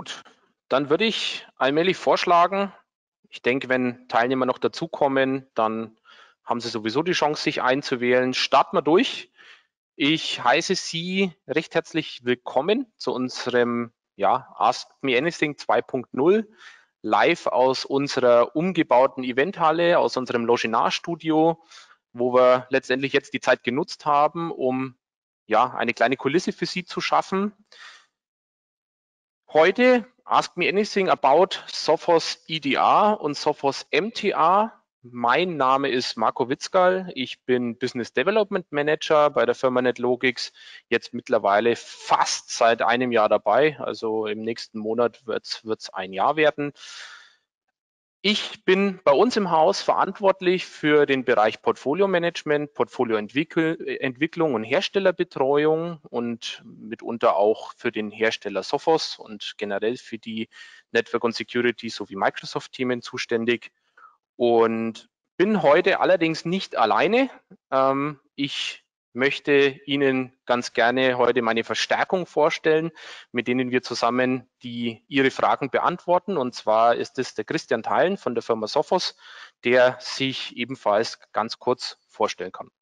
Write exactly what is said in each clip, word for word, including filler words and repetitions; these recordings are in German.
Gut, dann würde ich allmählich vorschlagen, ich denke, wenn Teilnehmer noch dazukommen, dann haben sie sowieso die Chance, sich einzuwählen. Starten wir durch. Ich heiße Sie recht herzlich willkommen zu unserem ja, Ask Me Anything zwei Punkt null, live aus unserer umgebauten Eventhalle, aus unserem Loginar-Studio, wo wir letztendlich jetzt die Zeit genutzt haben, um ja, eine kleine Kulisse für Sie zu schaffen. Heute Ask Me Anything about Sophos E D R und Sophos M T R. Mein Name ist Marco Witzgal. Ich bin Business Development Manager bei der Firma NetLogix, jetzt mittlerweile fast seit einem Jahr dabei. Also im nächsten Monat wird es ein Jahr werden. Ich bin bei uns im Haus verantwortlich für den Bereich Portfolio Management, Portfolioentwicklung und Herstellerbetreuung und mitunter auch für den Hersteller Sophos und generell für die Network und Security sowie Microsoft-Themen zuständig und bin heute allerdings nicht alleine. Ähm, ich möchte Ihnen ganz gerne heute meine Verstärkung vorstellen, mit denen wir zusammen die Ihre Fragen beantworten. Und zwar ist es der Christian Theilen von der Firma Sophos, der sich ebenfalls ganz kurz vorstellen kann.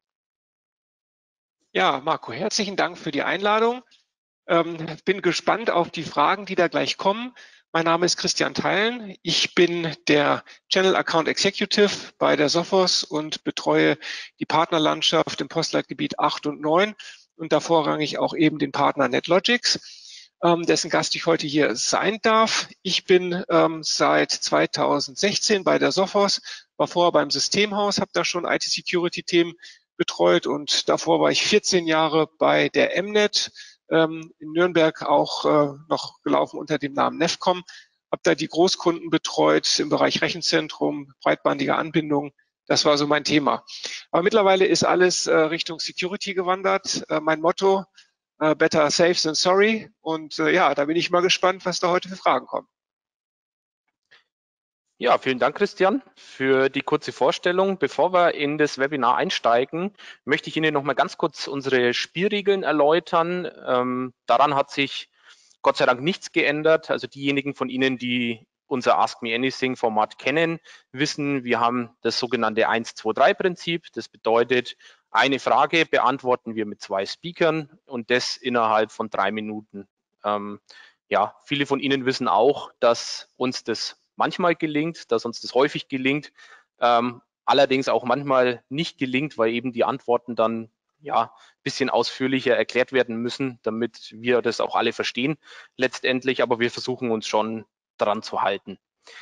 Ja, Marco, herzlichen Dank für die Einladung. Ähm, bin gespannt auf die Fragen, die da gleich kommen. Mein Name ist Christian Theilen. Ich bin der Channel Account Executive bei der Sophos und betreue die Partnerlandschaft im Postleitgebiet acht und neun und da vorrangig auch eben den Partner NetLogix, ähm, dessen Gast ich heute hier sein darf. Ich bin ähm, seit zweitausendsechzehn bei der Sophos, war vorher beim Systemhaus, habe da schon I T-Security-Themen betreut und davor war ich vierzehn Jahre bei der M-Net, in Nürnberg auch äh, noch gelaufen unter dem Namen Nefcom, habe da die Großkunden betreut im Bereich Rechenzentrum, breitbandige Anbindung. Das war so mein Thema. Aber mittlerweile ist alles äh, Richtung Security gewandert. Äh, mein Motto, äh, better safe than sorry. Und äh, ja, da bin ich mal gespannt, was da heute für Fragen kommen. Ja, vielen Dank, Christian, für die kurze Vorstellung. Bevor wir in das Webinar einsteigen, möchte ich Ihnen noch mal ganz kurz unsere Spielregeln erläutern. Ähm, daran hat sich Gott sei Dank nichts geändert. Also diejenigen von Ihnen, die unser Ask Me Anything Format kennen, wissen, wir haben das sogenannte eins zwei drei Prinzip. Das bedeutet, eine Frage beantworten wir mit zwei Speakern und das innerhalb von drei Minuten. Ähm, ja, viele von Ihnen wissen auch, dass uns das manchmal gelingt, dass uns das häufig gelingt, ähm, allerdings auch manchmal nicht gelingt, weil eben die Antworten dann ja ein bisschen ausführlicher erklärt werden müssen, damit wir das auch alle verstehen letztendlich, aber wir versuchen uns schon daran zu halten.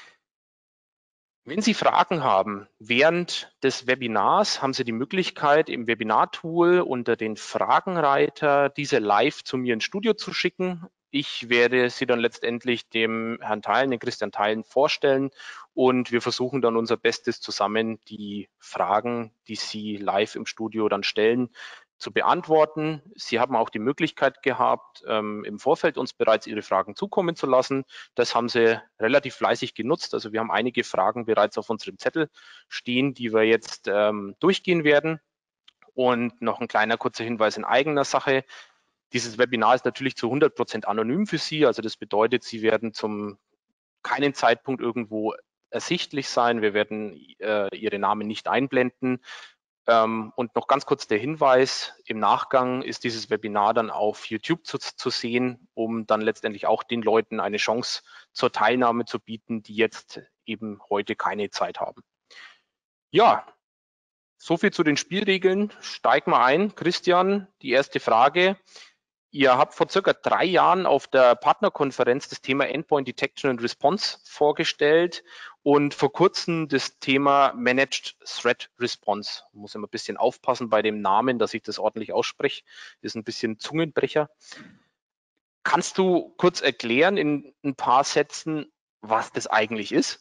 Wenn Sie Fragen haben während des Webinars, haben Sie die Möglichkeit, im Webinar-Tool unter den Fragenreiter diese live zu mir ins Studio zu schicken. Ich werde sie dann letztendlich dem Herrn Theilen, den Christian Theilen, vorstellen und wir versuchen dann unser Bestes zusammen, die Fragen, die Sie live im Studio dann stellen, zu beantworten. Sie haben auch die Möglichkeit gehabt, ähm, im Vorfeld uns bereits Ihre Fragen zukommen zu lassen. Das haben Sie relativ fleißig genutzt. Also wir haben einige Fragen bereits auf unserem Zettel stehen, die wir jetzt ähm, durchgehen werden. Und noch ein kleiner kurzer Hinweis in eigener Sache. Dieses Webinar ist natürlich zu hundert Prozent anonym für Sie. Also das bedeutet, Sie werden zum keinen Zeitpunkt irgendwo ersichtlich sein. Wir werden äh, Ihre Namen nicht einblenden. Ähm, und noch ganz kurz der Hinweis, im Nachgang ist dieses Webinar dann auf YouTube zu, zu sehen, um dann letztendlich auch den Leuten eine Chance zur Teilnahme zu bieten, die jetzt eben heute keine Zeit haben. Ja, so viel zu den Spielregeln. Steig mal ein. Christian, die erste Frage. Ihr habt vor circa drei Jahren auf der Partnerkonferenz das Thema Endpoint Detection and Response vorgestellt und vor kurzem das Thema Managed Threat Response. Ich muss immer ein bisschen aufpassen bei dem Namen, dass ich das ordentlich ausspreche. Das ist ein bisschen Zungenbrecher. Kannst du kurz erklären in ein paar Sätzen, was das eigentlich ist?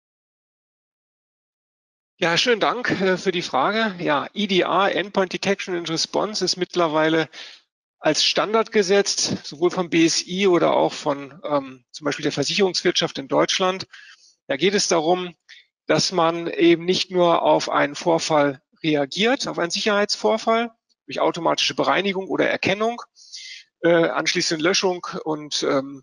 Ja, schönen Dank für die Frage. Ja, E D R, Endpoint Detection and Response, ist mittlerweile als Standard gesetzt, sowohl vom B S I oder auch von ähm, zum Beispiel der Versicherungswirtschaft in Deutschland. Da geht es darum, dass man eben nicht nur auf einen Vorfall reagiert, auf einen Sicherheitsvorfall, durch automatische Bereinigung oder Erkennung, äh, anschließend Löschung und ähm,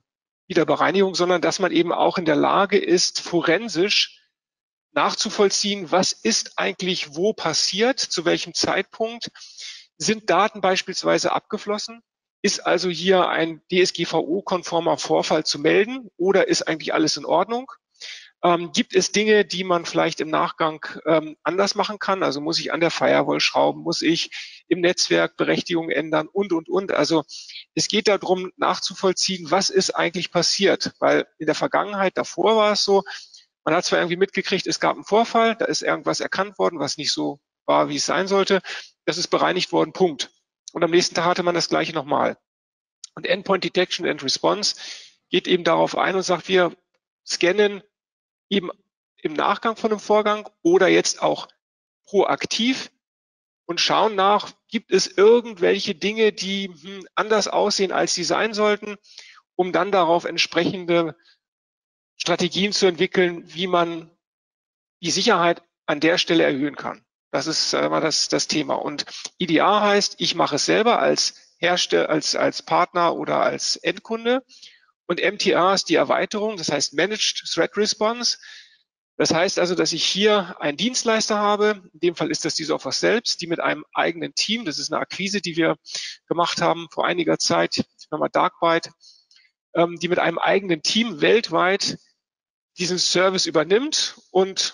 Wiederbereinigung, sondern dass man eben auch in der Lage ist, forensisch nachzuvollziehen, was ist eigentlich wo passiert, zu welchem Zeitpunkt, sind Daten beispielsweise abgeflossen, ist also hier ein D S G V O-konformer Vorfall zu melden oder ist eigentlich alles in Ordnung? Ähm, gibt es Dinge, die man vielleicht im Nachgang ähm, anders machen kann? Also muss ich an der Firewall schrauben, muss ich im Netzwerk Berechtigungen ändern und, und, und. Also es geht darum, nachzuvollziehen, was ist eigentlich passiert. Weil in der Vergangenheit, davor war es so, man hat zwar irgendwie mitgekriegt, es gab einen Vorfall, da ist irgendwas erkannt worden, was nicht so war, wie es sein sollte. Das ist bereinigt worden, Punkt. Und am nächsten Tag hatte man das Gleiche nochmal. Und Endpoint Detection and Response geht eben darauf ein und sagt, wir scannen eben im Nachgang von einem Vorgang oder jetzt auch proaktiv und schauen nach, gibt es irgendwelche Dinge, die hm, anders aussehen, als sie sein sollten, um dann darauf entsprechende Strategien zu entwickeln, wie man die Sicherheit an der Stelle erhöhen kann. Das ist äh, das, das Thema. Und I D A heißt, ich mache es selber als Hersteller, als, als Partner oder als Endkunde. Und M T R ist die Erweiterung, das heißt Managed Threat Response. Das heißt also, dass ich hier einen Dienstleister habe, in dem Fall ist das die Sophos selbst, die mit einem eigenen Team, das ist eine Akquise, die wir gemacht haben vor einiger Zeit, nochmal Darkbyte, ähm, die mit einem eigenen Team weltweit diesen Service übernimmt und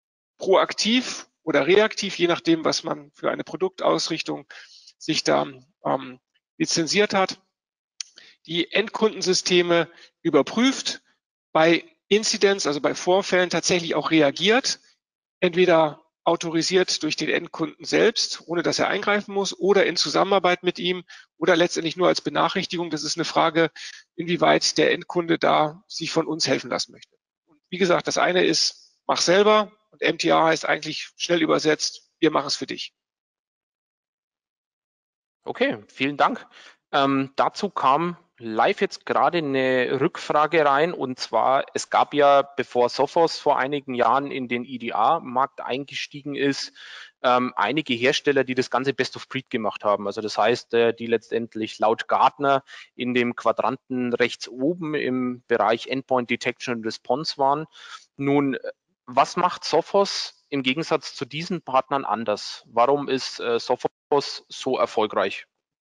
proaktiv oder reaktiv, je nachdem, was man für eine Produktausrichtung sich da ähm, lizenziert hat, die Endkundensysteme überprüft, bei Incidents, also bei Vorfällen tatsächlich auch reagiert, entweder autorisiert durch den Endkunden selbst, ohne dass er eingreifen muss, oder in Zusammenarbeit mit ihm oder letztendlich nur als Benachrichtigung. Das ist eine Frage, inwieweit der Endkunde da sich von uns helfen lassen möchte. Und wie gesagt, das eine ist, mach selber, und M T R heißt eigentlich schnell übersetzt, wir machen es für dich. Okay, vielen Dank. Ähm, dazu kam live jetzt gerade eine Rückfrage rein, und zwar, es gab ja, bevor Sophos vor einigen Jahren in den I D A-Markt eingestiegen ist, ähm, einige Hersteller, die das ganze Best of Breed gemacht haben. Also das heißt, äh, die letztendlich laut Gartner in dem Quadranten rechts oben im Bereich Endpoint Detection and Response waren. Nun, was macht Sophos im Gegensatz zu diesen Partnern anders? Warum ist äh, Sophos so erfolgreich?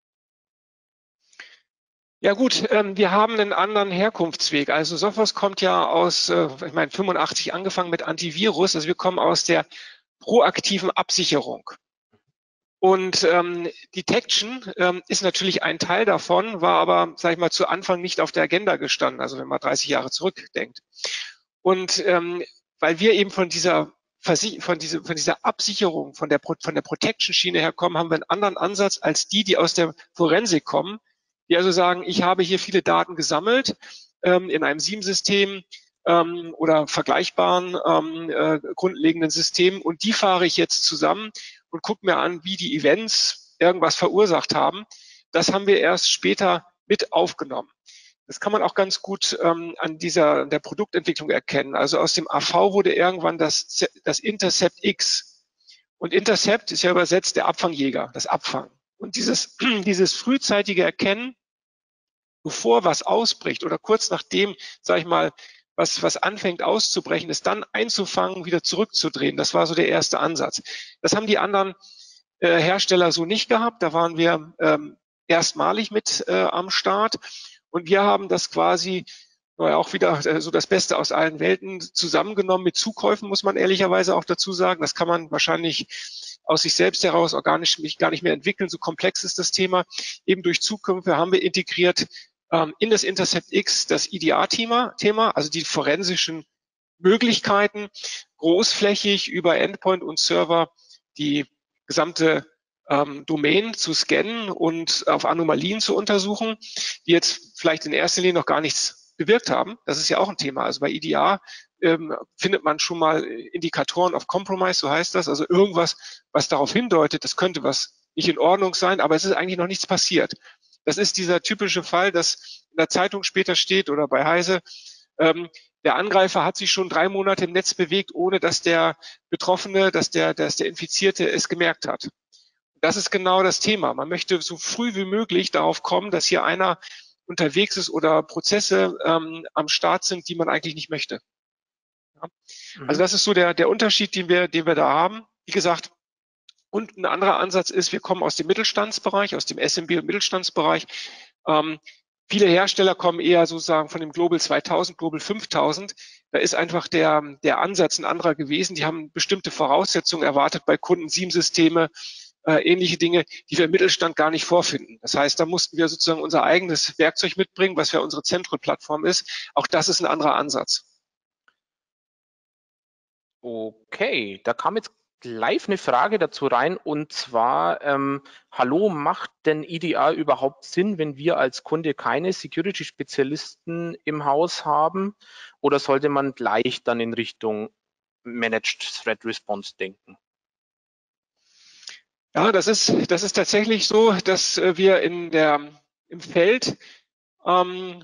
Ja gut, ähm, wir haben einen anderen Herkunftsweg. Also Sophos kommt ja aus, äh, ich meine, fünfundachtzig angefangen mit Antivirus. Also wir kommen aus der proaktiven Absicherung. Und ähm, Detection ähm, ist natürlich ein Teil davon, war aber, sage ich mal, zu Anfang nicht auf der Agenda gestanden, also wenn man dreißig Jahre zurückdenkt. Und ähm, weil wir eben von dieser von, diese, von dieser Absicherung, von der, von der Protection-Schiene herkommen, haben wir einen anderen Ansatz als die, die aus der Forensik kommen, die also sagen, ich habe hier viele Daten gesammelt ähm, in einem S I E M-System ähm, oder vergleichbaren ähm, äh, grundlegenden Systemen, und die fahre ich jetzt zusammen und gucke mir an, wie die Events irgendwas verursacht haben. Das haben wir erst später mit aufgenommen. Das kann man auch ganz gut ähm, an dieser der Produktentwicklung erkennen. Also aus dem A V wurde irgendwann das, das Intercept X. Und Intercept ist ja übersetzt der Abfangjäger, das Abfangen. Und dieses, dieses frühzeitige Erkennen, bevor was ausbricht oder kurz nachdem, sage ich mal, was, was anfängt auszubrechen, ist dann einzufangen, wieder zurückzudrehen. Das war so der erste Ansatz. Das haben die anderen äh, Hersteller so nicht gehabt. Da waren wir ähm, erstmalig mit äh, am Start. Und wir haben das quasi naja, auch wieder äh, so das Beste aus allen Welten zusammengenommen mit Zukäufen, muss man ehrlicherweise auch dazu sagen. Das kann man wahrscheinlich aus sich selbst heraus organisch gar nicht mehr entwickeln. So komplex ist das Thema. Eben durch Zukäufe haben wir integriert ähm, in das Intercept X das I D A-Thema, Thema, also die forensischen Möglichkeiten, großflächig über Endpoint und Server die gesamte ähm, Domain zu scannen und auf Anomalien zu untersuchen, die jetzt vielleicht in erster Linie noch gar nichts bewirkt haben. Das ist ja auch ein Thema. Also bei I D A ähm, findet man schon mal Indikatoren of Compromise, so heißt das, also irgendwas, was darauf hindeutet, das könnte was nicht in Ordnung sein, aber es ist eigentlich noch nichts passiert. Das ist dieser typische Fall, dass in der Zeitung später steht oder bei Heise, ähm, der Angreifer hat sich schon drei Monate im Netz bewegt, ohne dass der Betroffene, dass der, dass der Infizierte es gemerkt hat. Das ist genau das Thema. Man möchte so früh wie möglich darauf kommen, dass hier einer unterwegs ist oder Prozesse ähm, am Start sind, die man eigentlich nicht möchte. Ja. Mhm. Also das ist so der, der Unterschied, den wir, den wir da haben. Wie gesagt, und ein anderer Ansatz ist, wir kommen aus dem Mittelstandsbereich, aus dem S M B und Mittelstandsbereich. Ähm, viele Hersteller kommen eher sozusagen von dem Global zweitausend, Global fünftausend. Da ist einfach der, der Ansatz ein anderer gewesen. Die haben bestimmte Voraussetzungen erwartet bei Kunden, SIEM-Systeme, äh, ähnliche Dinge, die wir im Mittelstand gar nicht vorfinden. Das heißt, da mussten wir sozusagen unser eigenes Werkzeug mitbringen, was ja unsere Central-Plattform ist. Auch das ist ein anderer Ansatz. Okay, da kam jetzt live eine Frage dazu rein, und zwar, ähm, hallo, macht denn E D R überhaupt Sinn, wenn wir als Kunde keine Security-Spezialisten im Haus haben, oder sollte man gleich dann in Richtung Managed Threat Response denken? Ja, das ist, das ist tatsächlich so, dass wir in der, im Feld ähm,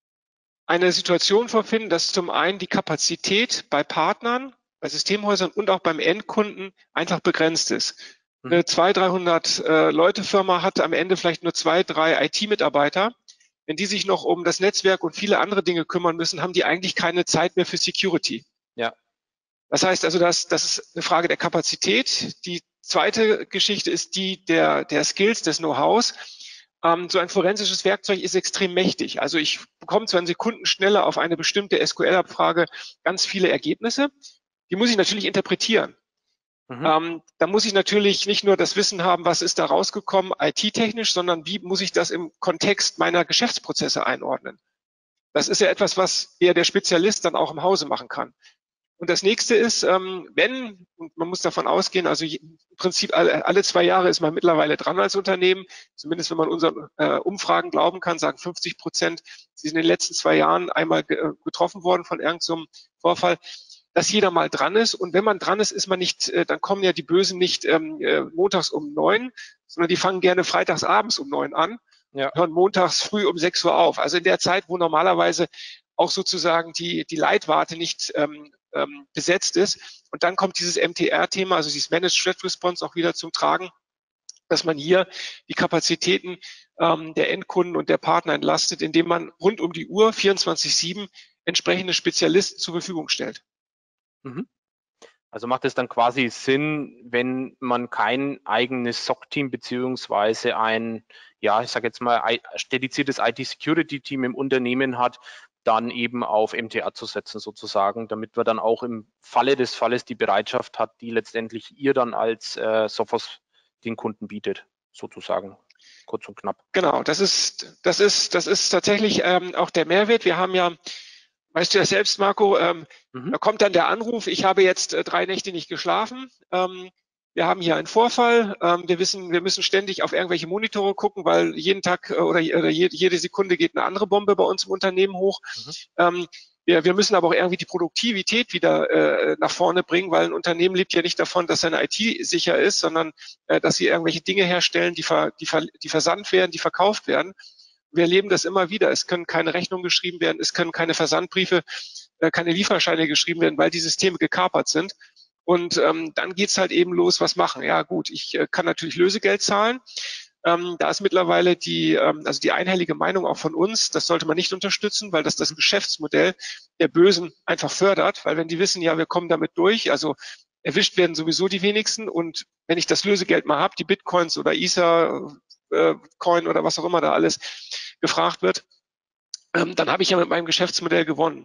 eine Situation vorfinden, dass zum einen die Kapazität bei Partnern, bei Systemhäusern und auch beim Endkunden einfach begrenzt ist. Eine Mhm. zweihundert, dreihundert äh, Leute Firma hat am Ende vielleicht nur zwei, drei I T-Mitarbeiter. Wenn die sich noch um das Netzwerk und viele andere Dinge kümmern müssen, haben die eigentlich keine Zeit mehr für Security. Ja. Das heißt also, das, das ist eine Frage der Kapazität. Die zweite Geschichte ist die der, der Skills, des Know-hows. Ähm, so ein forensisches Werkzeug ist extrem mächtig. Also ich bekomme zwar in Sekunden schneller auf eine bestimmte S Q L-Abfrage ganz viele Ergebnisse. Die muss ich natürlich interpretieren. Mhm. Ähm, da muss ich natürlich nicht nur das Wissen haben, was ist da rausgekommen, I T-technisch, sondern wie muss ich das im Kontext meiner Geschäftsprozesse einordnen. Das ist ja etwas, was eher der Spezialist dann auch im Hause machen kann. Und das nächste ist, ähm, wenn, und man muss davon ausgehen, also im Prinzip alle, alle zwei Jahre ist man mittlerweile dran als Unternehmen, zumindest wenn man unseren äh, Umfragen glauben kann, sagen fünfzig Prozent, sie sind in den letzten zwei Jahren einmal ge getroffen worden von irgendeinem Vorfall, dass jeder mal dran ist. Und wenn man dran ist, ist man nicht, äh, dann kommen ja die Bösen nicht ähm, äh, montags um neun, sondern die fangen gerne freitags abends um neun an, ja, hören montags früh um sechs Uhr auf. Also in der Zeit, wo normalerweise auch sozusagen die, die Leitwarte nicht ähm, ähm, besetzt ist. Und dann kommt dieses M T R-Thema, also dieses Managed Threat Response auch wieder zum Tragen, dass man hier die Kapazitäten ähm, der Endkunden und der Partner entlastet, indem man rund um die Uhr vierundzwanzig sieben entsprechende Spezialisten zur Verfügung stellt. Mhm. Also macht es dann quasi Sinn, wenn man kein eigenes S O C-Team beziehungsweise ein, ja, ich sage jetzt mal, dediziertes I T-Security-Team im Unternehmen hat, dann eben auf M T R zu setzen sozusagen, damit man dann auch im Falle des Falles die Bereitschaft hat, die letztendlich ihr dann als äh, Sophos den Kunden bietet, sozusagen. Kurz und knapp. Genau, das ist, das ist, das ist tatsächlich ähm, auch der Mehrwert. Wir haben ja, weißt du ja selbst, Marco, ähm, mhm. da kommt dann der Anruf, ich habe jetzt äh, drei Nächte nicht geschlafen. Ähm, wir haben hier einen Vorfall. Ähm, wir wissen, wir müssen ständig auf irgendwelche Monitore gucken, weil jeden Tag äh, oder, oder jede, jede Sekunde geht eine andere Bombe bei uns im Unternehmen hoch. Mhm. Ähm, wir, wir müssen aber auch irgendwie die Produktivität wieder äh, nach vorne bringen, weil ein Unternehmen lebt ja nicht davon, dass seine I T sicher ist, sondern äh, dass sie irgendwelche Dinge herstellen, die, ver, die, ver, die versandt werden, die verkauft werden. Wir erleben das immer wieder. Es können keine Rechnungen geschrieben werden, es können keine Versandbriefe, äh, keine Lieferscheine geschrieben werden, weil die Systeme gekapert sind. Und ähm, dann geht's halt eben los, was machen. Ja gut, ich äh, kann natürlich Lösegeld zahlen. Ähm, da ist mittlerweile die, ähm, also die einhellige Meinung auch von uns, das sollte man nicht unterstützen, weil das das Geschäftsmodell der Bösen einfach fördert, weil wenn die wissen, ja, wir kommen damit durch, also erwischt werden sowieso die wenigsten, und wenn ich das Lösegeld mal habe, die Bitcoins oder Ether, äh, Coin oder was auch immer da alles gefragt wird, ähm, dann habe ich ja mit meinem Geschäftsmodell gewonnen.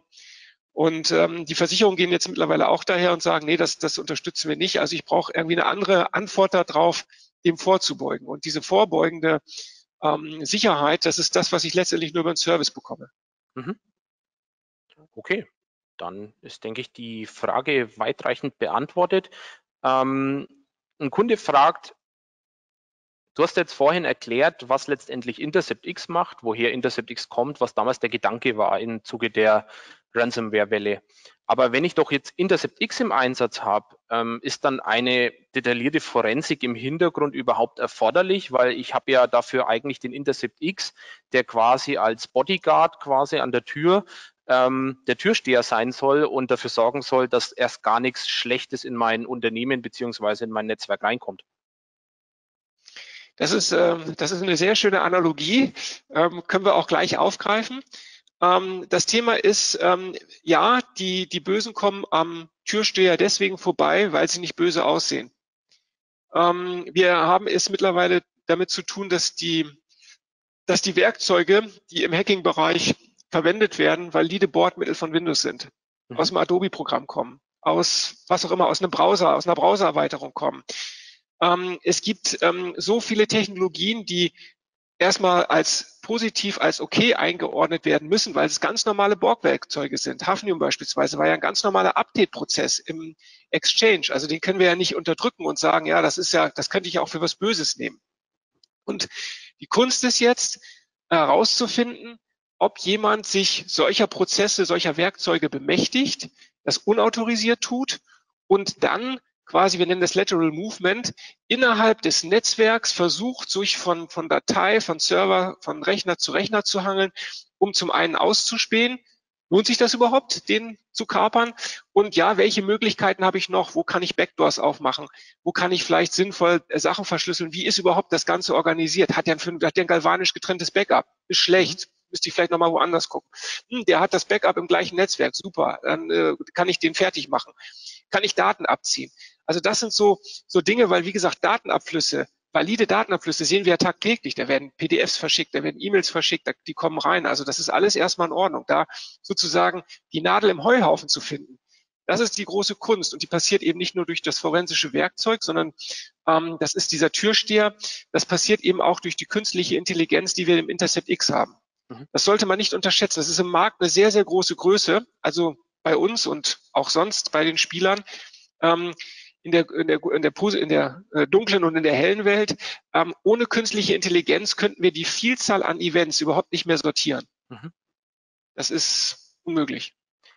Und ähm, die Versicherungen gehen jetzt mittlerweile auch daher und sagen, nee, das, das unterstützen wir nicht. Also ich brauche irgendwie eine andere Antwort darauf, dem vorzubeugen. Und diese vorbeugende ähm, Sicherheit, das ist das, was ich letztendlich nur über den Service bekomme. Mhm. Okay, dann ist, denke ich, die Frage weitreichend beantwortet. Ähm, ein Kunde fragt, du hast jetzt vorhin erklärt, was letztendlich InterceptX macht, woher InterceptX kommt, was damals der Gedanke war im Zuge der Ransomware-Welle. Aber wenn ich doch jetzt InterceptX im Einsatz habe, ähm, ist dann eine detaillierte Forensik im Hintergrund überhaupt erforderlich? Weil ich habe ja dafür eigentlich den InterceptX, der quasi als Bodyguard quasi an der Tür ähm, der Türsteher sein soll und dafür sorgen soll, dass erst gar nichts Schlechtes in mein Unternehmen beziehungsweise in mein Netzwerk reinkommt. Das ist, ähm, das ist eine sehr schöne Analogie, ähm, können wir auch gleich aufgreifen. Ähm, das Thema ist, ähm, ja, die, die Bösen kommen am Türsteher deswegen vorbei, weil sie nicht böse aussehen. Ähm, wir haben es mittlerweile damit zu tun, dass die, dass die Werkzeuge, die im Hacking-Bereich verwendet werden, valide Bordmittel von Windows sind, Mhm. aus dem Adobe-Programm kommen, aus was auch immer, aus einem Browser, aus einer Browsererweiterung kommen. Ähm, es gibt ähm, so viele Technologien, die erstmal als positiv, als okay eingeordnet werden müssen, weil es ganz normale Borg-Werkzeuge sind. Hafnium beispielsweise war ja ein ganz normaler Update-Prozess im Exchange. Also den können wir ja nicht unterdrücken und sagen, ja, das ist ja, das könnte ich auch für was Böses nehmen. Und die Kunst ist jetzt herauszufinden, ob jemand sich solcher Prozesse, solcher Werkzeuge bemächtigt, das unautorisiert tut und dann quasi, wir nennen das Lateral Movement, innerhalb des Netzwerks versucht, sich von, von Datei, von Server, von Rechner zu Rechner zu hangeln, um zum einen auszuspähen, lohnt sich das überhaupt, den zu kapern? Und ja, welche Möglichkeiten habe ich noch? Wo kann ich Backdoors aufmachen? Wo kann ich vielleicht sinnvoll Sachen verschlüsseln? Wie ist überhaupt das Ganze organisiert? Hat der ein, hat der ein galvanisch getrenntes Backup? Ist schlecht. Müsste ich vielleicht nochmal woanders gucken. Hm, der hat das Backup im gleichen Netzwerk. Super. Dann äh, kann ich den fertig machen. Kann ich Daten abziehen? Also das sind so, so Dinge, weil wie gesagt, Datenabflüsse, valide Datenabflüsse sehen wir ja tagtäglich. Da werden P D Fs verschickt, da werden E-Mails verschickt, die kommen rein. Also das ist alles erstmal in Ordnung. Da sozusagen die Nadel im Heuhaufen zu finden, das ist die große Kunst. Und die passiert eben nicht nur durch das forensische Werkzeug, sondern ähm, das ist dieser Türsteher. Das passiert eben auch durch die künstliche Intelligenz, die wir im Intercept X haben. Mhm. Das sollte man nicht unterschätzen. Das ist im Markt eine sehr, sehr große Größe. Also bei uns und auch sonst bei den Spielern. Ähm, in der, in der, in der, in der äh, dunklen und in der hellen Welt. Ähm, ohne künstliche Intelligenz könnten wir die Vielzahl an Events überhaupt nicht mehr sortieren. Mhm. Das ist unmöglich.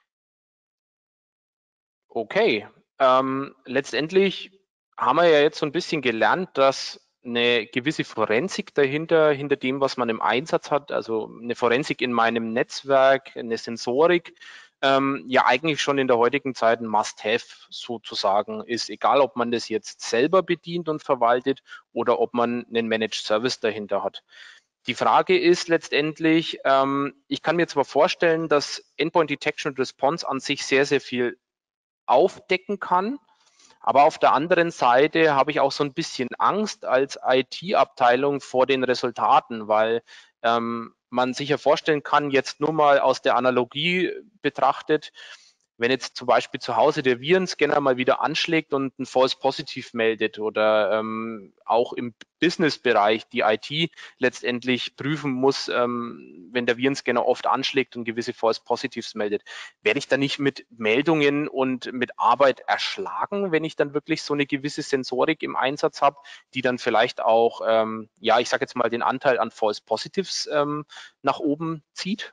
Okay. Ähm, letztendlich haben wir ja jetzt so ein bisschen gelernt, dass eine gewisse Forensik dahinter, hinter dem, was man im Einsatz hat, also eine Forensik in meinem Netzwerk, eine Sensorik, ähm, ja eigentlich schon in der heutigen Zeit ein Must-Have sozusagen ist, egal ob man das jetzt selber bedient und verwaltet oder ob man einen Managed Service dahinter hat. Die Frage ist letztendlich, ähm, ich kann mir zwar vorstellen, dass Endpoint Detection und Response an sich sehr, sehr viel aufdecken kann, aber auf der anderen Seite habe ich auch so ein bisschen Angst als I T-Abteilung vor den Resultaten, weil ähm, man sich ja vorstellen kann, jetzt nur mal aus der Analogie betrachtet, wenn jetzt zum Beispiel zu Hause der Virenscanner mal wieder anschlägt und ein False Positive meldet oder ähm, auch im Business-Bereich die I T letztendlich prüfen muss, ähm, wenn der Virenscanner oft anschlägt und gewisse False Positives meldet, werde ich da nicht mit Meldungen und mit Arbeit erschlagen, wenn ich dann wirklich so eine gewisse Sensorik im Einsatz habe, die dann vielleicht auch, ähm, ja, ich sage jetzt mal, den Anteil an False Positives ähm, nach oben zieht?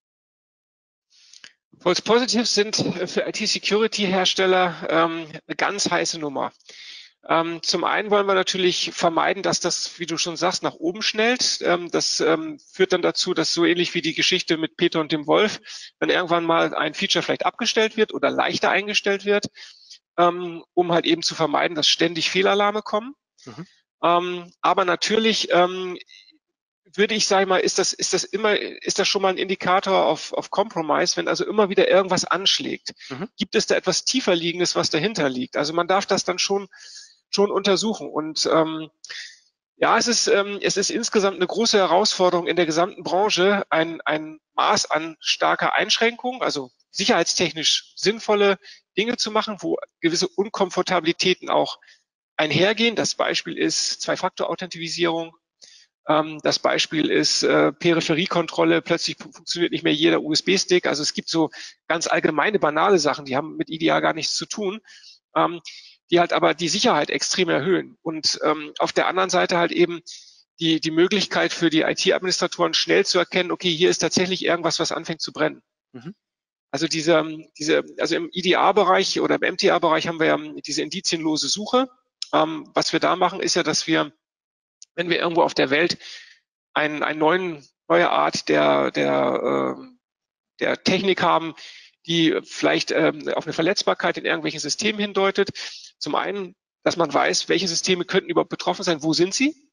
False Positives sind für I T-Security-Hersteller ähm, eine ganz heiße Nummer. Ähm, zum einen wollen wir natürlich vermeiden, dass das, wie du schon sagst, nach oben schnellt. Ähm, das ähm, führt dann dazu, dass so ähnlich wie die Geschichte mit Peter und dem Wolf, dann irgendwann mal ein Feature vielleicht abgestellt wird oder leichter eingestellt wird, ähm, um halt eben zu vermeiden, dass ständig Fehlalarme kommen. Mhm. Ähm, aber natürlich ähm, würde ich sagen mal, ist das, ist das immer, ist das schon mal ein Indikator auf, auf Compromise, wenn also immer wieder irgendwas anschlägt? Mhm. Gibt es da etwas tiefer liegendes, was dahinter liegt? Also man darf das dann schon, schon untersuchen. Und ähm, ja, es ist, ähm, es ist insgesamt eine große Herausforderung in der gesamten Branche, ein, ein Maß an starker Einschränkung, also sicherheitstechnisch sinnvolle Dinge zu machen, wo gewisse Unkomfortabilitäten auch einhergehen. Das Beispiel ist Zwei-Faktor-Authentifizierung. Ähm, das Beispiel ist äh, Peripheriekontrolle. Plötzlich funktioniert nicht mehr jeder U S B-Stick. Also es gibt so ganz allgemeine, banale Sachen, die haben mit I D A gar nichts zu tun, ähm, die halt aber die Sicherheit extrem erhöhen. Und ähm, auf der anderen Seite halt eben die, die Möglichkeit für die I T-Administratoren schnell zu erkennen, okay, hier ist tatsächlich irgendwas, was anfängt zu brennen. Mhm. Also diese, diese, also im I D A-Bereich oder im M T A-Bereich haben wir ja diese indizienlose Suche. Ähm, was wir da machen, ist ja, dass wir, wenn wir irgendwo auf der Welt einen, einen neuen, neue Art der, der, äh, der Technik haben, die vielleicht ähm, auf eine Verletzbarkeit in irgendwelchen Systemen hindeutet. Zum einen, dass man weiß, welche Systeme könnten überhaupt betroffen sein, wo sind sie?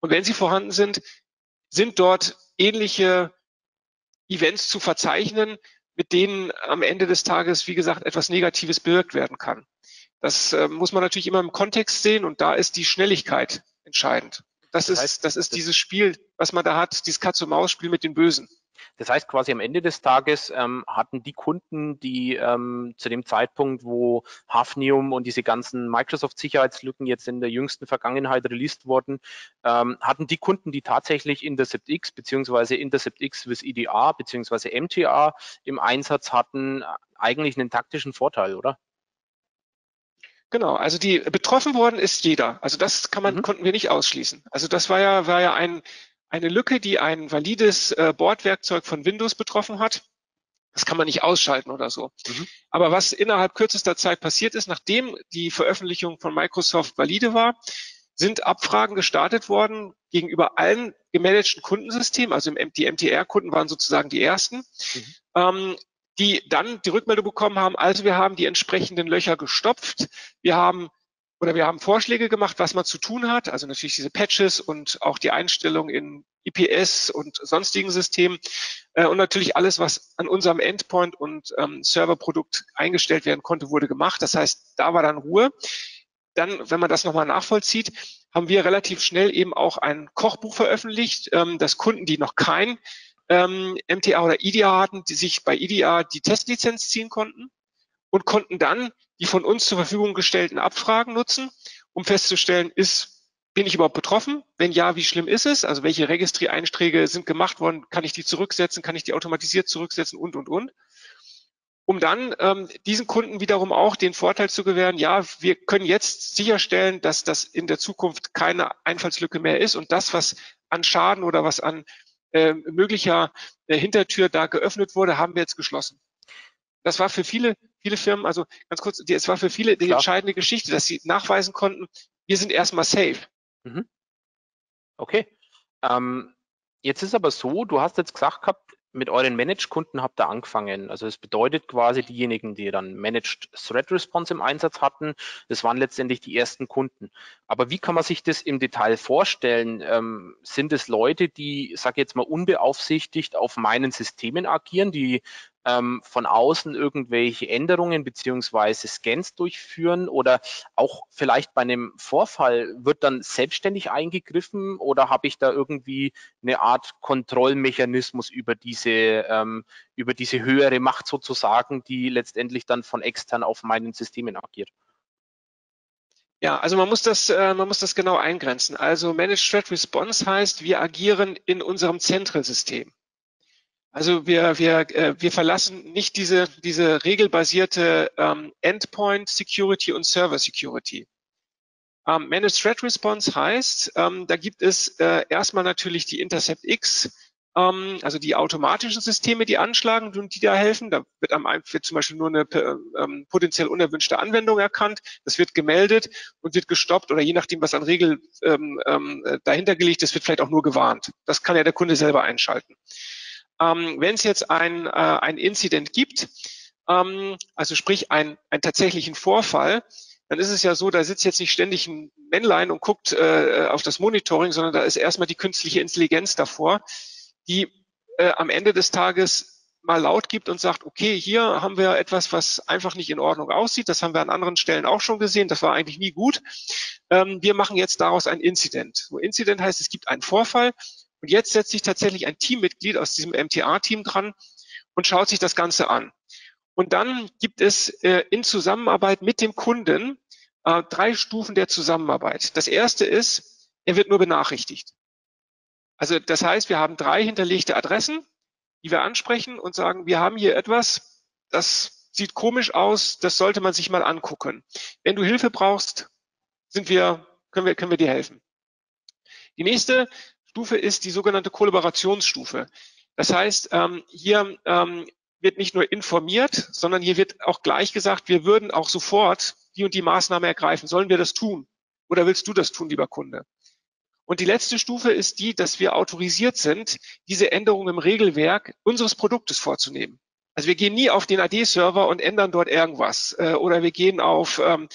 Und wenn sie vorhanden sind, sind dort ähnliche Events zu verzeichnen, mit denen am Ende des Tages, wie gesagt, etwas Negatives bewirkt werden kann. Das äh, muss man natürlich immer im Kontext sehen und da ist die Schnelligkeit entscheidend. Das, das heißt, ist, das ist das dieses Spiel, was man da hat, dieses Katz-und-Maus-Spiel mit den Bösen. Das heißt quasi am Ende des Tages ähm, hatten die Kunden, die ähm, zu dem Zeitpunkt, wo Hafnium und diese ganzen Microsoft-Sicherheitslücken jetzt in der jüngsten Vergangenheit released wurden, ähm, hatten die Kunden, die tatsächlich InterceptX beziehungsweise InterceptX with E D R beziehungsweise M T R im Einsatz hatten, eigentlich einen taktischen Vorteil, oder? Genau, also die betroffen worden ist jeder. Also das kann man, mhm. konnten wir nicht ausschließen. Also das war ja, war ja ein, eine Lücke, die ein valides äh, Bordwerkzeug von Windows betroffen hat. Das kann man nicht ausschalten oder so. Mhm. Aber was innerhalb kürzester Zeit passiert ist, nachdem die Veröffentlichung von Microsoft valide war, sind Abfragen gestartet worden gegenüber allen gemanagten Kundensystemen. Also die M T R-Kunden waren sozusagen die ersten. Mhm. Ähm, die dann die Rückmeldung bekommen haben, also wir haben die entsprechenden Löcher gestopft, wir haben oder wir haben Vorschläge gemacht, was man zu tun hat, also natürlich diese Patches und auch die Einstellung in I P S und sonstigen Systemen äh, und natürlich alles, was an unserem Endpoint und ähm, Serverprodukt eingestellt werden konnte, wurde gemacht. Das heißt, da war dann Ruhe. Dann, wenn man das nochmal nachvollzieht, haben wir relativ schnell eben auch ein Kochbuch veröffentlicht, ähm, dass Kunden, die noch kein ähm, M T R oder I D R hatten, die sich bei I D R die Testlizenz ziehen konnten und konnten dann die von uns zur Verfügung gestellten Abfragen nutzen, um festzustellen, ist, bin ich überhaupt betroffen? Wenn ja, wie schlimm ist es? Also welche Registry-Einträge sind gemacht worden? Kann ich die zurücksetzen? Kann ich die automatisiert zurücksetzen? Und, und, und. Um dann ähm, diesen Kunden wiederum auch den Vorteil zu gewähren, ja, wir können jetzt sicherstellen, dass das in der Zukunft keine Einfallslücke mehr ist und das, was an Schaden oder was an äh, möglicher äh, Hintertür da geöffnet wurde, haben wir jetzt geschlossen. Das war für viele, viele Firmen, also ganz kurz, es war für viele die Klar. entscheidende Geschichte, dass sie nachweisen konnten, wir sind erstmal safe. Mhm. Okay. Ähm, jetzt ist aber so, du hast jetzt gesagt gehabt, mit euren Managed-Kunden habt ihr angefangen. Also das bedeutet quasi, diejenigen, die dann Managed Threat Response im Einsatz hatten, das waren letztendlich die ersten Kunden. Aber wie kann man sich das im Detail vorstellen? Ähm, sind es Leute, die, sag jetzt mal, unbeaufsichtigt auf meinen Systemen agieren, die ähm, von außen irgendwelche Änderungen beziehungsweise Scans durchführen oder auch vielleicht bei einem Vorfall wird dann selbstständig eingegriffen oder habe ich da irgendwie eine Art Kontrollmechanismus über diese, ähm, über diese höhere Macht sozusagen, die letztendlich dann von extern auf meinen Systemen agiert? Ja, also man muss das, äh, man muss das genau eingrenzen. Also Managed Threat Response heißt, wir agieren in unserem Central-System. Also wir, wir, äh, wir verlassen nicht diese, diese regelbasierte ähm, Endpoint Security und Server Security. Ähm, Managed Threat Response heißt, ähm, da gibt es äh, erstmal natürlich die InterceptX, ähm, also die automatischen Systeme, die anschlagen und die da helfen. Da wird, am, wird zum Beispiel nur eine ähm, potenziell unerwünschte Anwendung erkannt. Das wird gemeldet und wird gestoppt oder je nachdem, was an Regel ähm, ähm, dahinter gelegt ist, wird vielleicht auch nur gewarnt. Das kann ja der Kunde selber einschalten. Ähm, wenn es jetzt ein, äh, ein Incident gibt, ähm, also sprich ein, einen tatsächlichen Vorfall, dann ist es ja so, da sitzt jetzt nicht ständig ein Männlein und guckt äh, auf das Monitoring, sondern da ist erstmal die künstliche Intelligenz davor, die äh, am Ende des Tages mal laut gibt und sagt, okay, hier haben wir etwas, was einfach nicht in Ordnung aussieht. Das haben wir an anderen Stellen auch schon gesehen. Das war eigentlich nie gut. Ähm, wir machen jetzt daraus ein Incident. So Incident heißt, es gibt einen Vorfall. Und jetzt setzt sich tatsächlich ein Teammitglied aus diesem M T R-Team dran und schaut sich das Ganze an. Und dann gibt es äh, in Zusammenarbeit mit dem Kunden äh, drei Stufen der Zusammenarbeit. Das erste ist, er wird nur benachrichtigt. Also das heißt, wir haben drei hinterlegte Adressen, die wir ansprechen und sagen, wir haben hier etwas, das sieht komisch aus, das sollte man sich mal angucken. Wenn du Hilfe brauchst, sind wir, können wir, können wir dir helfen. Die nächste Stufe ist die sogenannte Kollaborationsstufe. Das heißt, ähm, hier ähm, wird nicht nur informiert, sondern hier wird auch gleich gesagt, wir würden auch sofort die und die Maßnahme ergreifen. Sollen wir das tun? Oder willst du das tun, lieber Kunde? Und die letzte Stufe ist die, dass wir autorisiert sind, diese Änderungen im Regelwerk unseres Produktes vorzunehmen. Also wir gehen nie auf den A D-Server und ändern dort irgendwas. Äh, oder wir gehen auf, ähm,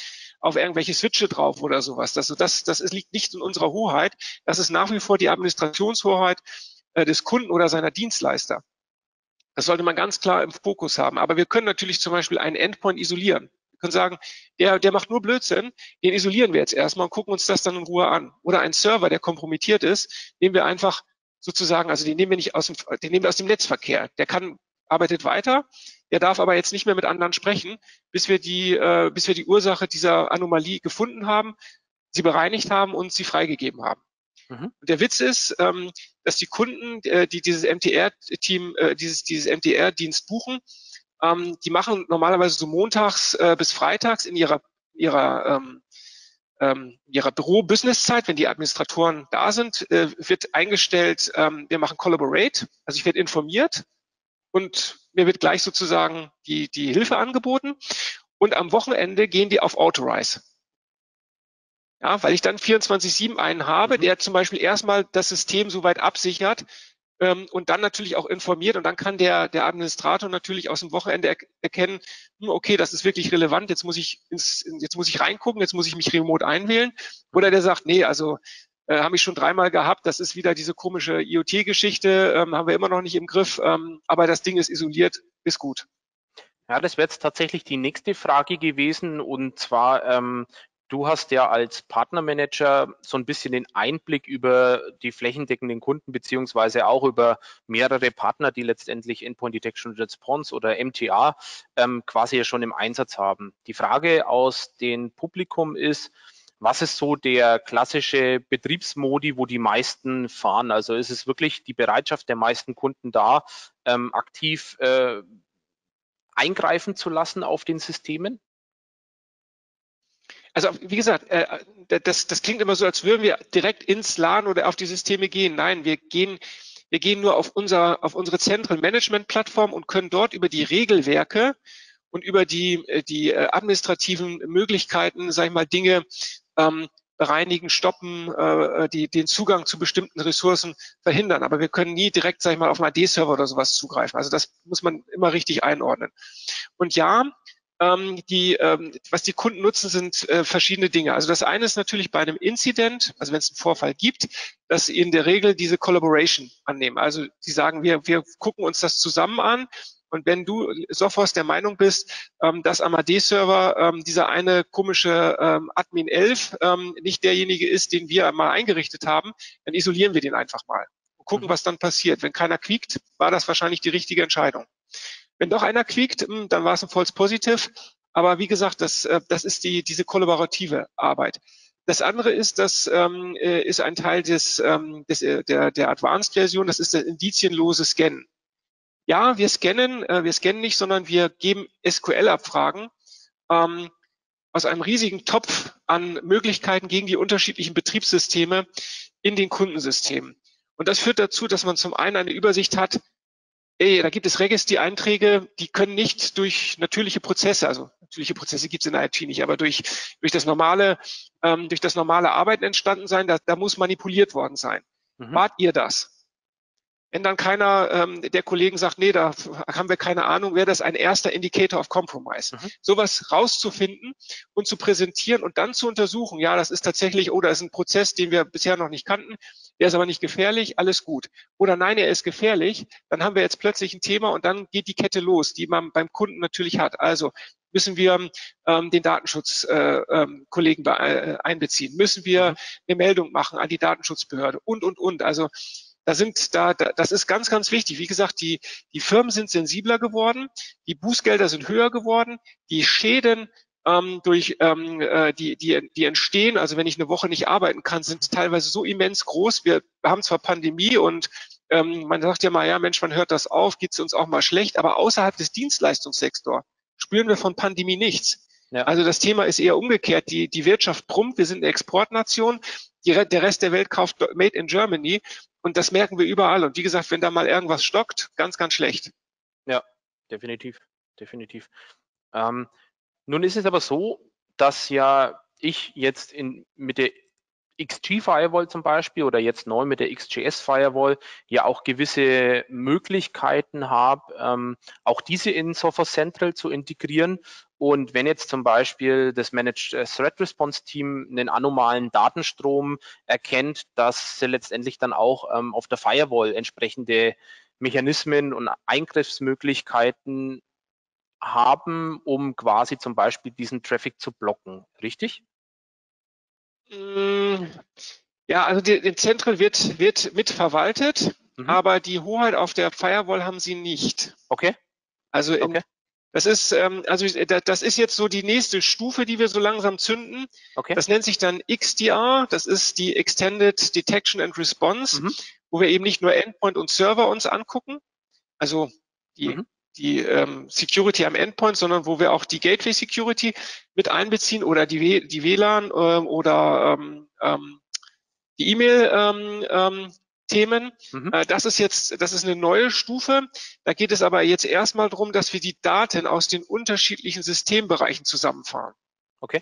auf irgendwelche Switche drauf oder sowas. Das, das, das ist, liegt nicht in unserer Hoheit. Das ist nach wie vor die Administrationshoheit äh, des Kunden oder seiner Dienstleister. Das sollte man ganz klar im Fokus haben. Aber wir können natürlich zum Beispiel einen Endpoint isolieren. Wir können sagen, der, der macht nur Blödsinn, den isolieren wir jetzt erstmal und gucken uns das dann in Ruhe an. Oder ein Server, der kompromittiert ist, nehmen wir einfach sozusagen, also den nehmen wir nicht aus dem, den nehmen wir aus dem Netzverkehr. Der kann, arbeitet weiter, der darf aber jetzt nicht mehr mit anderen sprechen, bis wir die, äh, bis wir die Ursache dieser Anomalie gefunden haben, sie bereinigt haben und sie freigegeben haben. Mhm. Und der Witz ist, ähm, dass die Kunden, äh, die dieses M T R-Team, äh, dieses, dieses M T R-Dienst buchen, ähm, die machen normalerweise so montags äh, bis freitags in ihrer, ihrer, ähm, ähm, ihrer Büro-Business-Zeit, wenn die Administratoren da sind, äh, wird eingestellt, ähm, wir machen Collaborate, also ich werde informiert und mir wird gleich sozusagen die, die Hilfe angeboten und am Wochenende gehen die auf Authorize. Ja, weil ich dann vierundzwanzig sieben einen habe, mhm. der zum Beispiel erstmal das System soweit absichert ähm, und dann natürlich auch informiert und dann kann der, der Administrator natürlich aus dem Wochenende er erkennen, hm, okay, das ist wirklich relevant, jetzt muss ich ins, jetzt muss ich reingucken, jetzt muss ich mich remote einwählen. Oder der sagt, nee, also äh, habe ich schon dreimal gehabt, das ist wieder diese komische I O T-Geschichte, ähm, haben wir immer noch nicht im Griff, ähm, aber das Ding ist isoliert, ist gut. Ja, das wäre jetzt tatsächlich die nächste Frage gewesen und zwar, ähm, du hast ja als Partnermanager so ein bisschen den Einblick über die flächendeckenden Kunden beziehungsweise auch über mehrere Partner, die letztendlich Endpoint Detection and Response oder M T A ähm, quasi ja schon im Einsatz haben. Die Frage aus dem Publikum ist, was ist so der klassische Betriebsmodi, wo die meisten fahren? Also ist es wirklich die Bereitschaft der meisten Kunden da, ähm, aktiv äh, eingreifen zu lassen auf den Systemen? Also wie gesagt, äh, das, das klingt immer so, als würden wir direkt ins LAN oder auf die Systeme gehen. Nein, wir gehen, wir gehen nur auf, unser, auf unsere Central Management Plattform und können dort über die Regelwerke und über die, die administrativen Möglichkeiten, sag ich mal, Dinge ähm, bereinigen, stoppen, äh, die, den Zugang zu bestimmten Ressourcen verhindern. Aber wir können nie direkt, sag ich mal, auf einen A D-Server oder sowas zugreifen. Also das muss man immer richtig einordnen. Und ja, ähm, die, ähm, was die Kunden nutzen, sind äh, verschiedene Dinge. Also das eine ist natürlich bei einem Incident, also wenn es einen Vorfall gibt, dass sie in der Regel diese Collaboration annehmen. Also die sagen, wir, wir gucken uns das zusammen an. Und wenn du, Sophos, der Meinung bist, ähm, dass am A D-Server ähm, dieser eine komische ähm, Admin elf ähm, nicht derjenige ist, den wir mal eingerichtet haben, dann isolieren wir den einfach mal und gucken, mhm. was dann passiert. Wenn keiner quiekt, war das wahrscheinlich die richtige Entscheidung. Wenn doch einer quiekt, dann war es ein False Positive. Aber wie gesagt, das, das ist die, diese kollaborative Arbeit. Das andere ist, das ähm, ist ein Teil des, ähm, des, der, der Advanced-Version, das ist das indizienlose Scannen. Ja, wir scannen, äh, wir scannen nicht, sondern wir geben S Q L-Abfragen ähm, aus einem riesigen Topf an Möglichkeiten gegen die unterschiedlichen Betriebssysteme in den Kundensystemen. Und das führt dazu, dass man zum einen eine Übersicht hat, Ey, da gibt es Registry-Einträge, die können nicht durch natürliche Prozesse, also natürliche Prozesse gibt es in der I T nicht, aber durch durch das normale ähm, durch das normale Arbeiten entstanden sein. Da, da muss manipuliert worden sein. Mhm. Wart ihr das? Wenn dann keiner ähm, der Kollegen sagt, nee, da haben wir keine Ahnung, wäre das ein erster Indicator of Compromise. Mhm. Sowas rauszufinden und zu präsentieren und dann zu untersuchen, ja, das ist tatsächlich, oh, da ist ein Prozess, den wir bisher noch nicht kannten, der ist aber nicht gefährlich, alles gut. Oder nein, er ist gefährlich, dann haben wir jetzt plötzlich ein Thema und dann geht die Kette los, die man beim Kunden natürlich hat. Also müssen wir ähm, den Datenschutzkollegen äh, ähm, äh, einbeziehen, müssen wir mhm. eine Meldung machen an die Datenschutzbehörde und, und, und. Also Da sind da, da, das ist ganz, ganz wichtig. Wie gesagt, die, die Firmen sind sensibler geworden, die Bußgelder sind höher geworden, die Schäden ähm, durch ähm, äh, die, die, die entstehen, also wenn ich eine Woche nicht arbeiten kann, sind teilweise so immens groß. Wir haben zwar Pandemie und ähm, man sagt ja mal, ja Mensch, man hört das auf, geht es uns auch mal schlecht, aber außerhalb des Dienstleistungssektors spüren wir von Pandemie nichts. Ja. Also das Thema ist eher umgekehrt. Die, die Wirtschaft brummt, wir sind eine Exportnation, die, der Rest der Welt kauft Made in Germany. Und das merken wir überall. Und wie gesagt, wenn da mal irgendwas stockt, ganz, ganz schlecht. Ja, definitiv, definitiv. Ähm, nun ist es aber so, dass ja ich jetzt in, mit der X G Firewall zum Beispiel oder jetzt neu mit der X J S Firewall ja auch gewisse Möglichkeiten habe, ähm, auch diese in Sophos Central zu integrieren. Und wenn jetzt zum Beispiel das Managed Threat Response Team einen anomalen Datenstrom erkennt, dass sie letztendlich dann auch ähm, auf der Firewall entsprechende Mechanismen und Eingriffsmöglichkeiten haben, um quasi zum Beispiel diesen Traffic zu blocken. Richtig? Ja, also die, die Central wird, wird mitverwaltet, mhm. aber die Hoheit auf der Firewall haben sie nicht. Okay. Also in, okay. das ist ähm, also das ist jetzt so die nächste Stufe, die wir so langsam zünden. Okay. Das nennt sich dann X D R, das ist die Extended Detection and Response, mhm. wo wir eben nicht nur Endpoint und Server uns angucken, also die mhm. die ähm, Security am Endpoint, sondern wo wir auch die Gateway Security mit einbeziehen oder die, die W LAN ähm, oder ähm, ähm, die E-Mail-Themen. Ähm, ähm, mhm. äh, das ist jetzt, das ist eine neue Stufe. Da geht es aber jetzt erstmal darum, dass wir die Daten aus den unterschiedlichen Systembereichen zusammenfahren. Okay.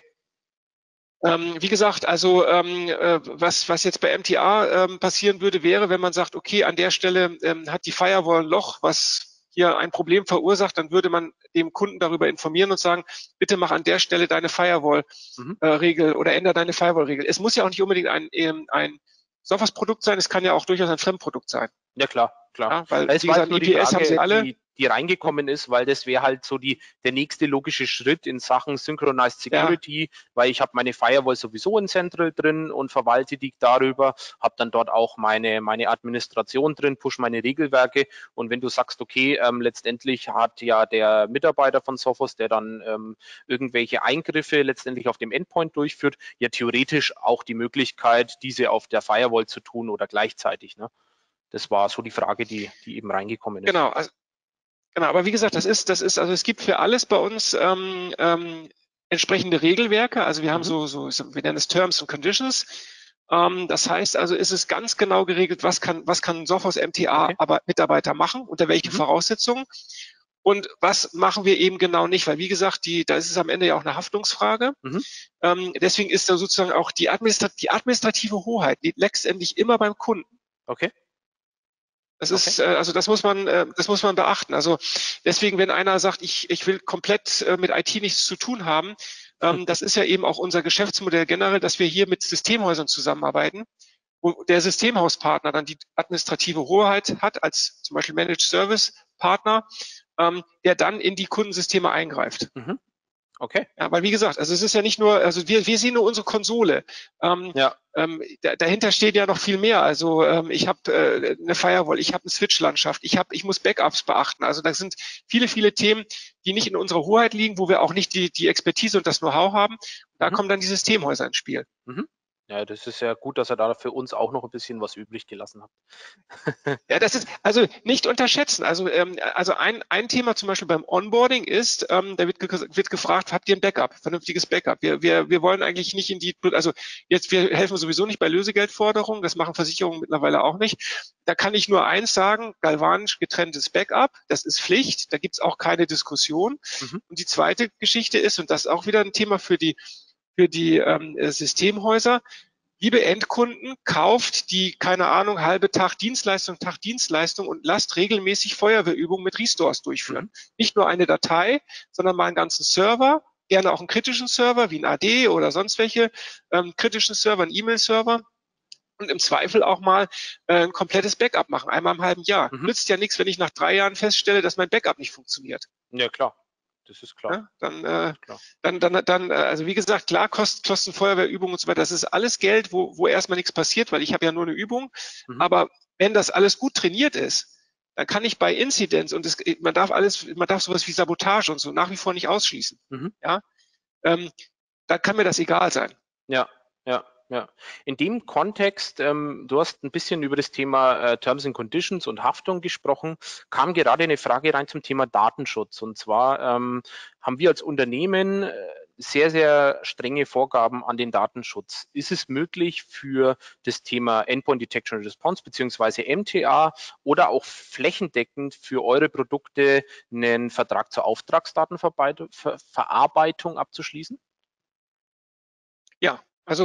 Ähm, wie gesagt, also ähm, äh, was, was jetzt bei M T A ähm, passieren würde, wäre, wenn man sagt, okay, an der Stelle ähm, hat die Firewall ein Loch, was hier ein Problem verursacht, dann würde man dem Kunden darüber informieren und sagen, bitte mach an der Stelle deine Firewall-Regel mhm. äh, oder ändere deine Firewall-Regel. Es muss ja auch nicht unbedingt ein, ein Sophos-Produkt sein, es kann ja auch durchaus ein Fremdprodukt sein. Ja, klar, klar. Ja, weil, das wie gesagt, I P S Frage, haben sie alle. Die, die reingekommen ist, weil das wäre halt so die, der nächste logische Schritt in Sachen Synchronized Security, ja. weil ich habe meine Firewall sowieso in Central drin und verwalte die darüber, habe dann dort auch meine, meine Administration drin, push meine Regelwerke und wenn du sagst, okay, ähm, letztendlich hat ja der Mitarbeiter von Sophos, der dann ähm, irgendwelche Eingriffe letztendlich auf dem Endpoint durchführt, ja theoretisch auch die Möglichkeit, diese auf der Firewall zu tun oder gleichzeitig, ne? Das war so die Frage, die, die eben reingekommen ist. Genau, also, genau, aber wie gesagt, das ist, das ist, also es gibt für alles bei uns ähm, ähm, entsprechende Regelwerke. Also wir haben mhm. so, so, wir nennen es Terms and Conditions. Ähm, das heißt also, ist es ganz genau geregelt, was kann, was kann Sophos M T A okay. aber Mitarbeiter machen, unter welchen mhm. Voraussetzungen. Und was machen wir eben genau nicht? Weil wie gesagt, die, da ist es am Ende ja auch eine Haftungsfrage. Mhm. Ähm, deswegen ist da sozusagen auch die, Administrat die administrative Hoheit liegt letztendlich immer beim Kunden. Okay. Das ist, okay. also das muss man, das muss man beachten. Also deswegen, wenn einer sagt, ich, ich will komplett mit I T nichts zu tun haben, ähm, das ist ja eben auch unser Geschäftsmodell generell, dass wir hier mit Systemhäusern zusammenarbeiten, wo der Systemhauspartner dann die administrative Hoheit hat, als zum Beispiel Managed Service Partner, ähm, der dann in die Kundensysteme eingreift. Mhm. Okay. Ja, weil wie gesagt, also es ist ja nicht nur, also wir, wir sehen nur unsere Konsole. Ähm, ja. ähm, da, dahinter steht ja noch viel mehr. Also ähm, ich habe äh, eine Firewall, ich habe eine Switch-Landschaft, ich habe, ich muss Backups beachten. Also da sind viele, viele Themen, die nicht in unserer Hoheit liegen, wo wir auch nicht die, die Expertise und das Know-how haben. Da mhm. kommen dann die Systemhäuser ins Spiel. Mhm. Ja, das ist ja gut, dass er da für uns auch noch ein bisschen was übrig gelassen hat. Ja, das ist also nicht unterschätzen. Also ähm, also ein ein Thema zum Beispiel beim Onboarding ist, ähm, da wird, ge wird gefragt, habt ihr ein Backup, vernünftiges Backup? Wir wir wir wollen eigentlich nicht in die, also jetzt wir helfen sowieso nicht bei Lösegeldforderungen, das machen Versicherungen mittlerweile auch nicht. Da kann ich nur eins sagen: galvanisch getrenntes Backup, das ist Pflicht, da gibt's auch keine Diskussion. Mhm. Und die zweite Geschichte ist, und das ist auch wieder ein Thema für die für die ähm, Systemhäuser. Liebe Endkunden, kauft die, keine Ahnung, halbe Tag Dienstleistung, Tag Dienstleistung und lasst regelmäßig Feuerwehrübungen mit Restores durchführen. Mhm. Nicht nur eine Datei, sondern mal einen ganzen Server, gerne auch einen kritischen Server wie ein A D oder sonst welche ähm, kritischen Server, einen E-Mail-Server. Und im Zweifel auch mal äh, ein komplettes Backup machen, einmal im halben Jahr. Mhm. Nützt ja nichts, wenn ich nach drei Jahren feststelle, dass mein Backup nicht funktioniert. Ja, klar. Das ist klar. Ja, dann, äh, klar. dann, dann, dann, also wie gesagt, klar, Kosten, Kosten Feuerwehrübungen und so weiter, das ist alles Geld, wo, wo erstmal nichts passiert, weil ich habe ja nur eine Übung. Mhm. Aber wenn das alles gut trainiert ist, dann kann ich bei Inzidenz und es, man darf alles, man darf sowas wie Sabotage und so nach wie vor nicht ausschließen. Mhm. Ja, ähm, da kann mir das egal sein. Ja, ja. Ja, in dem Kontext, ähm, du hast ein bisschen über das Thema äh, Terms and Conditions und Haftung gesprochen, kam gerade eine Frage rein zum Thema Datenschutz. Und zwar ähm, haben wir als Unternehmen äh, sehr, sehr strenge Vorgaben an den Datenschutz. Ist es möglich für das Thema Endpoint Detection and Response beziehungsweise M T A oder auch flächendeckend für eure Produkte einen Vertrag zur Auftragsdatenverarbeitung abzuschließen? Ja, also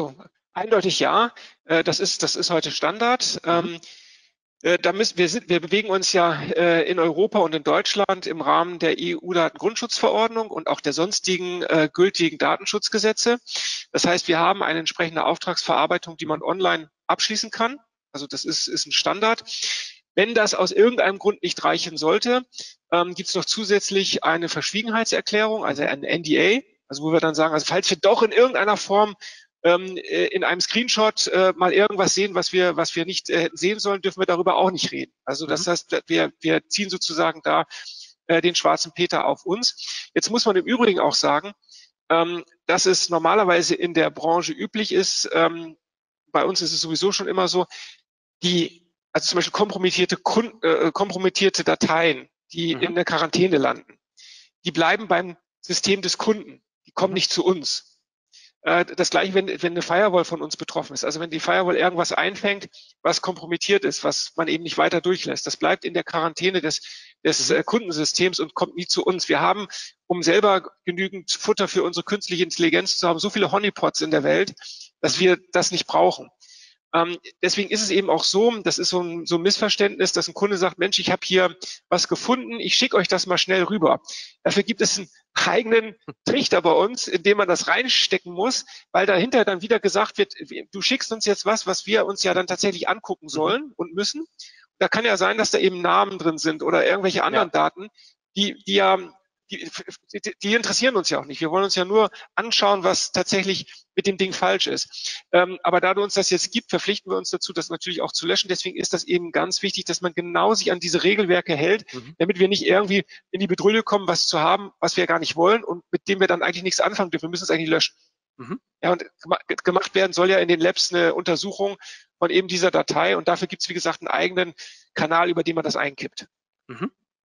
Eindeutig ja. Äh, das ist, das ist heute Standard. Mhm. Ähm, äh, da müssen, wir, sind, wir bewegen uns ja äh, in Europa und in Deutschland im Rahmen der E U-Datengrundschutzverordnung und auch der sonstigen äh, gültigen Datenschutzgesetze. Das heißt, wir haben eine entsprechende Auftragsverarbeitung, die man online abschließen kann. Also das ist, ist ein Standard. Wenn das aus irgendeinem Grund nicht reichen sollte, ähm, gibt es noch zusätzlich eine Verschwiegenheitserklärung, also ein N D A, also wo wir dann sagen, also falls wir doch in irgendeiner Form ähm, in einem Screenshot äh, mal irgendwas sehen, was wir, was wir nicht äh, sehen sollen, dürfen wir darüber auch nicht reden. Also das Mhm. heißt, wir, wir ziehen sozusagen da äh, den schwarzen Peter auf uns. Jetzt muss man im Übrigen auch sagen, ähm, dass es normalerweise in der Branche üblich ist, ähm, bei uns ist es sowieso schon immer so, die, also zum Beispiel kompromittierte, Kunden, äh, kompromittierte Dateien, die Mhm. in der Quarantäne landen, die bleiben beim System des Kunden. Die kommen Mhm. nicht zu uns. Äh, das gleiche, wenn, wenn eine Firewall von uns betroffen ist. Also wenn die Firewall irgendwas einfängt, was kompromittiert ist, was man eben nicht weiter durchlässt, das bleibt in der Quarantäne des, des Mhm. äh, Kundensystems und kommt nie zu uns. Wir haben, um selber genügend Futter für unsere künstliche Intelligenz zu haben, so viele Honeypots in der Welt, dass Mhm. wir das nicht brauchen. Ähm, deswegen ist es eben auch so, das ist so ein, so ein Missverständnis, dass ein Kunde sagt, Mensch, ich habe hier was gefunden, ich schicke euch das mal schnell rüber. Dafür gibt es einen eigenen Trichter bei uns, in dem man das reinstecken muss, weil dahinter dann wieder gesagt wird, du schickst uns jetzt was, was wir uns ja dann tatsächlich angucken Mhm. sollen und müssen. Da kann ja sein, dass da eben Namen drin sind oder irgendwelche Ja. anderen Daten, die, die ja die, die interessieren uns ja auch nicht. Wir wollen uns ja nur anschauen, was tatsächlich mit dem Ding falsch ist. Ähm, aber da du uns das jetzt gibt, verpflichten wir uns dazu, das natürlich auch zu löschen. Deswegen ist das eben ganz wichtig, dass man genau sich an diese Regelwerke hält, Mhm. damit wir nicht irgendwie in die Bedrulle kommen, was zu haben, was wir gar nicht wollen und mit dem wir dann eigentlich nichts anfangen dürfen. Wir müssen es eigentlich löschen. Mhm. Ja, und gemacht werden soll ja in den Labs eine Untersuchung von eben dieser Datei und dafür gibt es, wie gesagt, einen eigenen Kanal, über den man das einkippt. Mhm.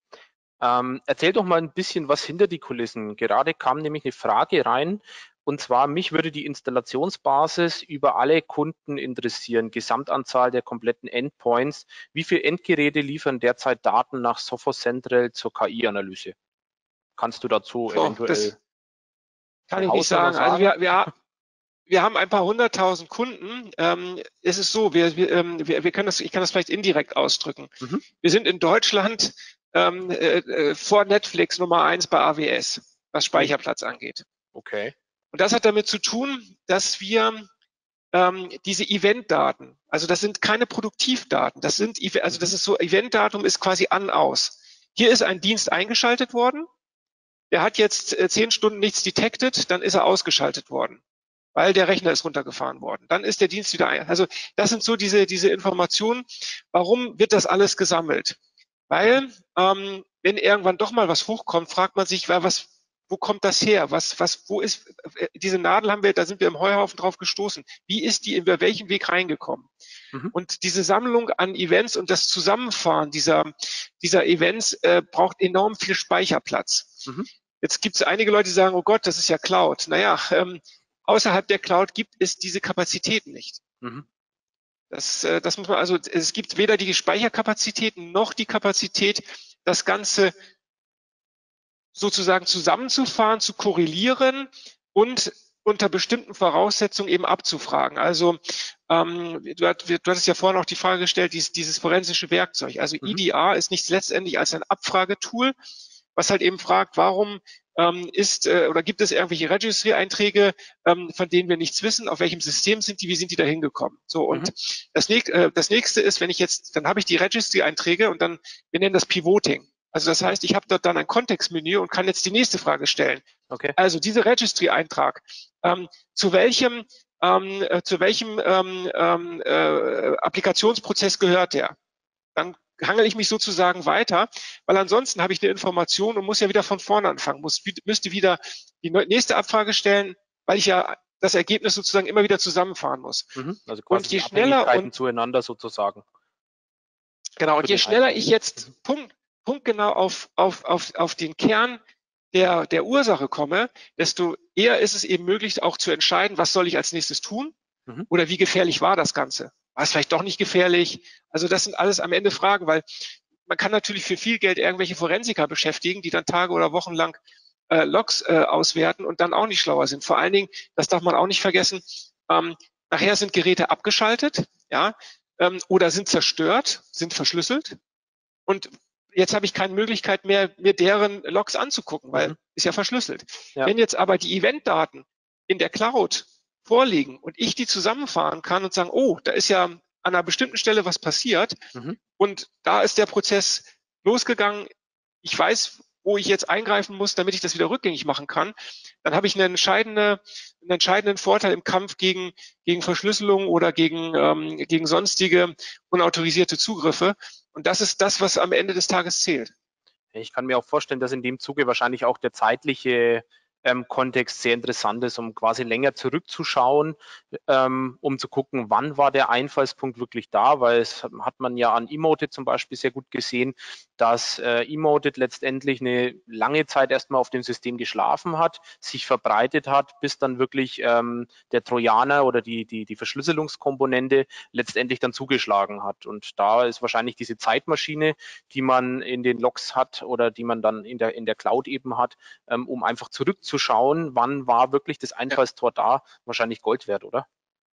Ähm, erzähl doch mal ein bisschen was hinter die Kulissen. Gerade kam nämlich eine Frage rein, und zwar mich würde die Installationsbasis über alle Kunden interessieren, Gesamtanzahl der kompletten Endpoints. Wie viele Endgeräte liefern derzeit Daten nach Sophos Central zur K I-Analyse? Kannst du dazu So, eventuell das kann eine ich nicht Hausnummer sagen. Also sagen? wir, wir, wir haben ein paar hunderttausend Kunden. Ähm, es ist so, wir, wir, ähm, wir, wir können das, ich kann das vielleicht indirekt ausdrücken. Mhm. Wir sind in Deutschland ähm, äh, vor Netflix Nummer eins bei A W S, was Oh, Speicherplatz angeht. okay. Und das hat damit zu tun, dass wir ähm, diese Eventdaten, also das sind keine Produktivdaten, das sind, also das Mhm. ist so, Eventdatum ist quasi an aus. Hier ist ein Dienst eingeschaltet worden, der hat jetzt äh, zehn Stunden nichts detected, dann ist er ausgeschaltet worden, weil der Rechner ist runtergefahren worden. Dann ist der Dienst wieder ein. Also das sind so diese, diese Informationen. Warum wird das alles gesammelt? Mhm. Weil, ähm, wenn irgendwann doch mal was hochkommt, fragt man sich, was, wo kommt das her? Was, was, wo ist, äh, diese Nadel haben wir, da sind wir im Heuhaufen drauf gestoßen. Wie ist die, über welchen Weg reingekommen? Mhm. Und diese Sammlung an Events und das Zusammenfahren dieser, dieser Events äh, braucht enorm viel Speicherplatz. Mhm. Jetzt gibt es einige Leute, die sagen, oh Gott, das ist ja Cloud. Naja, ähm, außerhalb der Cloud gibt es diese Kapazitäten nicht. Mhm. Das, äh, das muss man also, es gibt weder die Speicherkapazitäten noch die Kapazität, das Ganze sozusagen zusammenzufahren, zu korrelieren und unter bestimmten Voraussetzungen eben abzufragen. Also ähm, du, hat, du hattest ja vorhin auch die Frage gestellt, dieses, dieses forensische Werkzeug. Also Mhm. E D R ist nichts letztendlich als ein Abfragetool, was halt eben fragt, warum ähm, ist äh, oder gibt es irgendwelche Registry-Einträge, ähm, von denen wir nichts wissen, auf welchem System sind die, wie sind die da hingekommen. So, und Mhm. das, äh, das nächste ist, wenn ich jetzt, dann habe ich die Registry-Einträge und dann, wir nennen das Pivoting. Also das heißt, ich habe dort dann ein Kontextmenü und kann jetzt die nächste Frage stellen. Okay. Also dieser Registry-Eintrag, ähm, zu welchem, ähm, äh, zu welchem ähm, äh, Applikationsprozess gehört der? Dann hangel ich mich sozusagen weiter, weil ansonsten habe ich eine Information und muss ja wieder von vorne anfangen, muss, müsste wieder die nächste Abfrage stellen, weil ich ja das Ergebnis sozusagen immer wieder zusammenfahren muss. Mhm. Also quasi Und je die schneller Abhängigkeiten und zueinander sozusagen genau, für und je den schneller Einkauf. ich jetzt Mhm. Punkt, punktgenau auf, auf, auf, auf den Kern der, der Ursache komme, desto eher ist es eben möglich, auch zu entscheiden, was soll ich als nächstes tun Mhm. oder wie gefährlich war das Ganze? War es vielleicht doch nicht gefährlich? Also das sind alles am Ende Fragen, weil man kann natürlich für viel Geld irgendwelche Forensiker beschäftigen, die dann Tage oder Wochen lang äh, Logs äh, auswerten und dann auch nicht schlauer sind. Vor allen Dingen, das darf man auch nicht vergessen, ähm, nachher sind Geräte abgeschaltet, ja, ähm, oder sind zerstört, sind verschlüsselt. Und jetzt habe ich keine Möglichkeit mehr, mir deren Logs anzugucken, weil Mhm. ist ja verschlüsselt. Ja. Wenn jetzt aber die Eventdaten in der Cloud vorliegen und ich die zusammenfahren kann und sagen, oh, da ist ja an einer bestimmten Stelle was passiert Mhm. und da ist der Prozess losgegangen, ich weiß, wo ich jetzt eingreifen muss, damit ich das wieder rückgängig machen kann, dann habe ich eine entscheidende, einen entscheidenden Vorteil im Kampf gegen, gegen Verschlüsselung oder gegen, ähm, gegen sonstige unautorisierte Zugriffe. Und das ist das, was am Ende des Tages zählt. Ich kann mir auch vorstellen, dass in dem Zuge wahrscheinlich auch der zeitliche ähm, Kontext sehr interessant ist, um quasi länger zurückzuschauen, ähm, um zu gucken, wann war der Einfallspunkt wirklich da, weil es hat man ja an Emoted zum Beispiel sehr gut gesehen, dass äh, Emoted letztendlich eine lange Zeit erstmal auf dem System geschlafen hat, sich verbreitet hat, bis dann wirklich ähm, der Trojaner oder die, die, die Verschlüsselungskomponente letztendlich dann zugeschlagen hat. Und da ist wahrscheinlich diese Zeitmaschine, die man in den Logs hat oder die man dann in der, in der Cloud eben hat, ähm, um einfach zurückzuschauen, wann war wirklich das Einfallstor da, wahrscheinlich Gold wert, oder?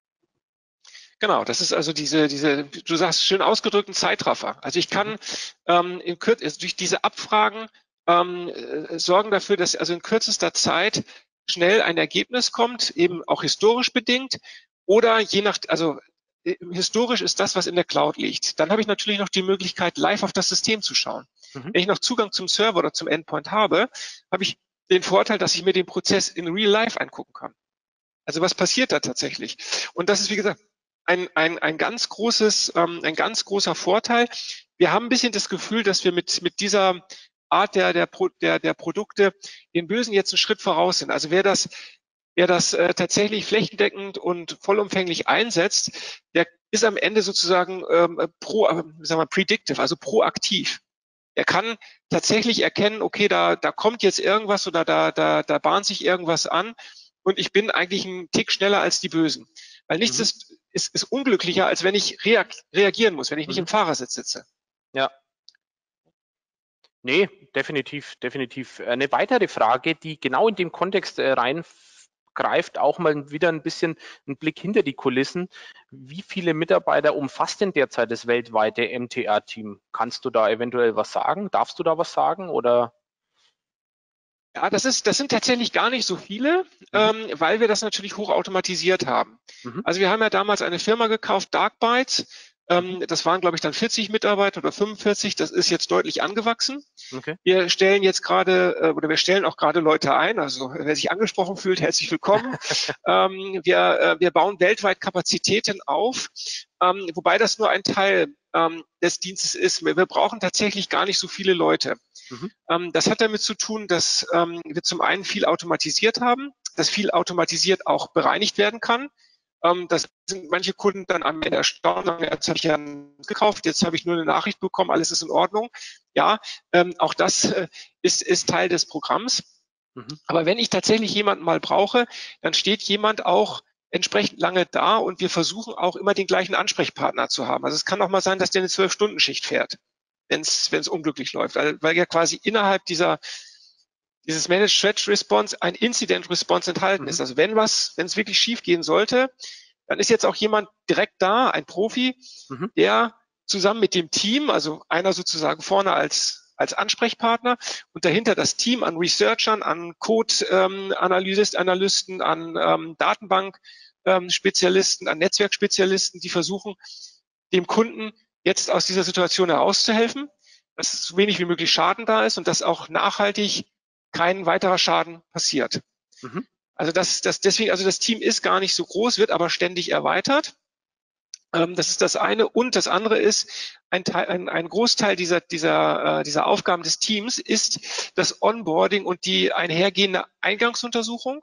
Genau, das ist also diese, diese, du sagst schön ausgedrückten Zeitraffer. Also ich kann Mhm. ähm, in Kür also durch diese Abfragen ähm, äh, sorgen dafür, dass also in kürzester Zeit schnell ein Ergebnis kommt, eben auch historisch bedingt oder je nach, also äh, historisch ist das, was in der Cloud liegt. Dann habe ich natürlich noch die Möglichkeit, live auf das System zu schauen. Mhm. Wenn ich noch Zugang zum Server oder zum Endpoint habe, habe ich den Vorteil, dass ich mir den Prozess in real life angucken kann. Also was passiert da tatsächlich? Und das ist, wie gesagt, ein, ein, ein ganz großes, ähm, ein ganz großer Vorteil. Wir haben ein bisschen das Gefühl, dass wir mit, mit dieser Art der, der, Pro, der, der Produkte den Bösen jetzt einen Schritt voraus sind. Also wer das, wer das äh, tatsächlich flächendeckend und vollumfänglich einsetzt, der ist am Ende sozusagen ähm, pro, äh, sagen wir, predictive, also proaktiv. Er kann tatsächlich erkennen, okay, da, da kommt jetzt irgendwas oder da, da, da bahnt sich irgendwas an und ich bin eigentlich einen Tick schneller als die Bösen. Weil nichts Mhm. ist, ist, ist unglücklicher, als wenn ich reag reagieren muss, wenn ich nicht Mhm. im Fahrersitz sitze. Ja. Nee, definitiv, definitiv. Eine weitere Frage, die genau in dem Kontext äh, reingreift, auch mal wieder ein bisschen einen Blick hinter die Kulissen. Wie viele Mitarbeiter umfasst denn derzeit das weltweite M T R-Team? Kannst du da eventuell was sagen? Darfst du da was sagen? Oder? Ja, das ist, das sind tatsächlich gar nicht so viele, Mhm. ähm, weil wir das natürlich hochautomatisiert haben. Mhm. Also wir haben ja damals eine Firma gekauft, Darkbytes. Mhm. Ähm, das waren, glaube ich, dann vierzig Mitarbeiter oder fünfundvierzig. Das ist jetzt deutlich angewachsen. Okay. Wir stellen jetzt gerade äh, oder wir stellen auch gerade Leute ein. Also wer sich angesprochen fühlt, herzlich willkommen. ähm, wir, äh, wir bauen weltweit Kapazitäten auf, ähm, wobei das nur ein Teil ähm, des Dienstes ist. Wir, wir brauchen tatsächlich gar nicht so viele Leute. Mhm. Ähm, das hat damit zu tun, dass ähm, wir zum einen viel automatisiert haben, dass viel automatisiert auch bereinigt werden kann. Ähm, das sind manche Kunden dann am Ende erstaunt, sagen, jetzt habe ich ja gekauft, jetzt habe ich nur eine Nachricht bekommen, alles ist in Ordnung. Ja, ähm, auch das äh, ist, ist Teil des Programms. Mhm. Aber wenn ich tatsächlich jemanden mal brauche, dann steht jemand auch entsprechend lange da und wir versuchen auch immer den gleichen Ansprechpartner zu haben. Also es kann auch mal sein, dass der eine Zwölf-Stunden-Schicht fährt, wenn es wenn es unglücklich läuft, weil, weil ja quasi innerhalb dieser dieses Managed Threat Response ein Incident Response enthalten ist. Mhm. Also wenn was, wenn es wirklich schief gehen sollte, dann ist jetzt auch jemand direkt da, ein Profi, Mhm. der zusammen mit dem Team, also einer sozusagen vorne als, als Ansprechpartner und dahinter das Team an Researchern, an Code-Analysten, ähm, an ähm, Datenbank-Spezialisten, ähm, an Netzwerkspezialisten, die versuchen, dem Kunden jetzt aus dieser Situation herauszuhelfen, dass so wenig wie möglich Schaden da ist und dass auch nachhaltig kein weiterer Schaden passiert. Mhm. Also das, das deswegen, also das Team ist gar nicht so groß, wird aber ständig erweitert. Ähm, das ist das eine. Und das andere ist, ein, Teil, ein, ein Großteil dieser, dieser, äh, dieser Aufgaben des Teams ist das Onboarding und die einhergehende Eingangsuntersuchung,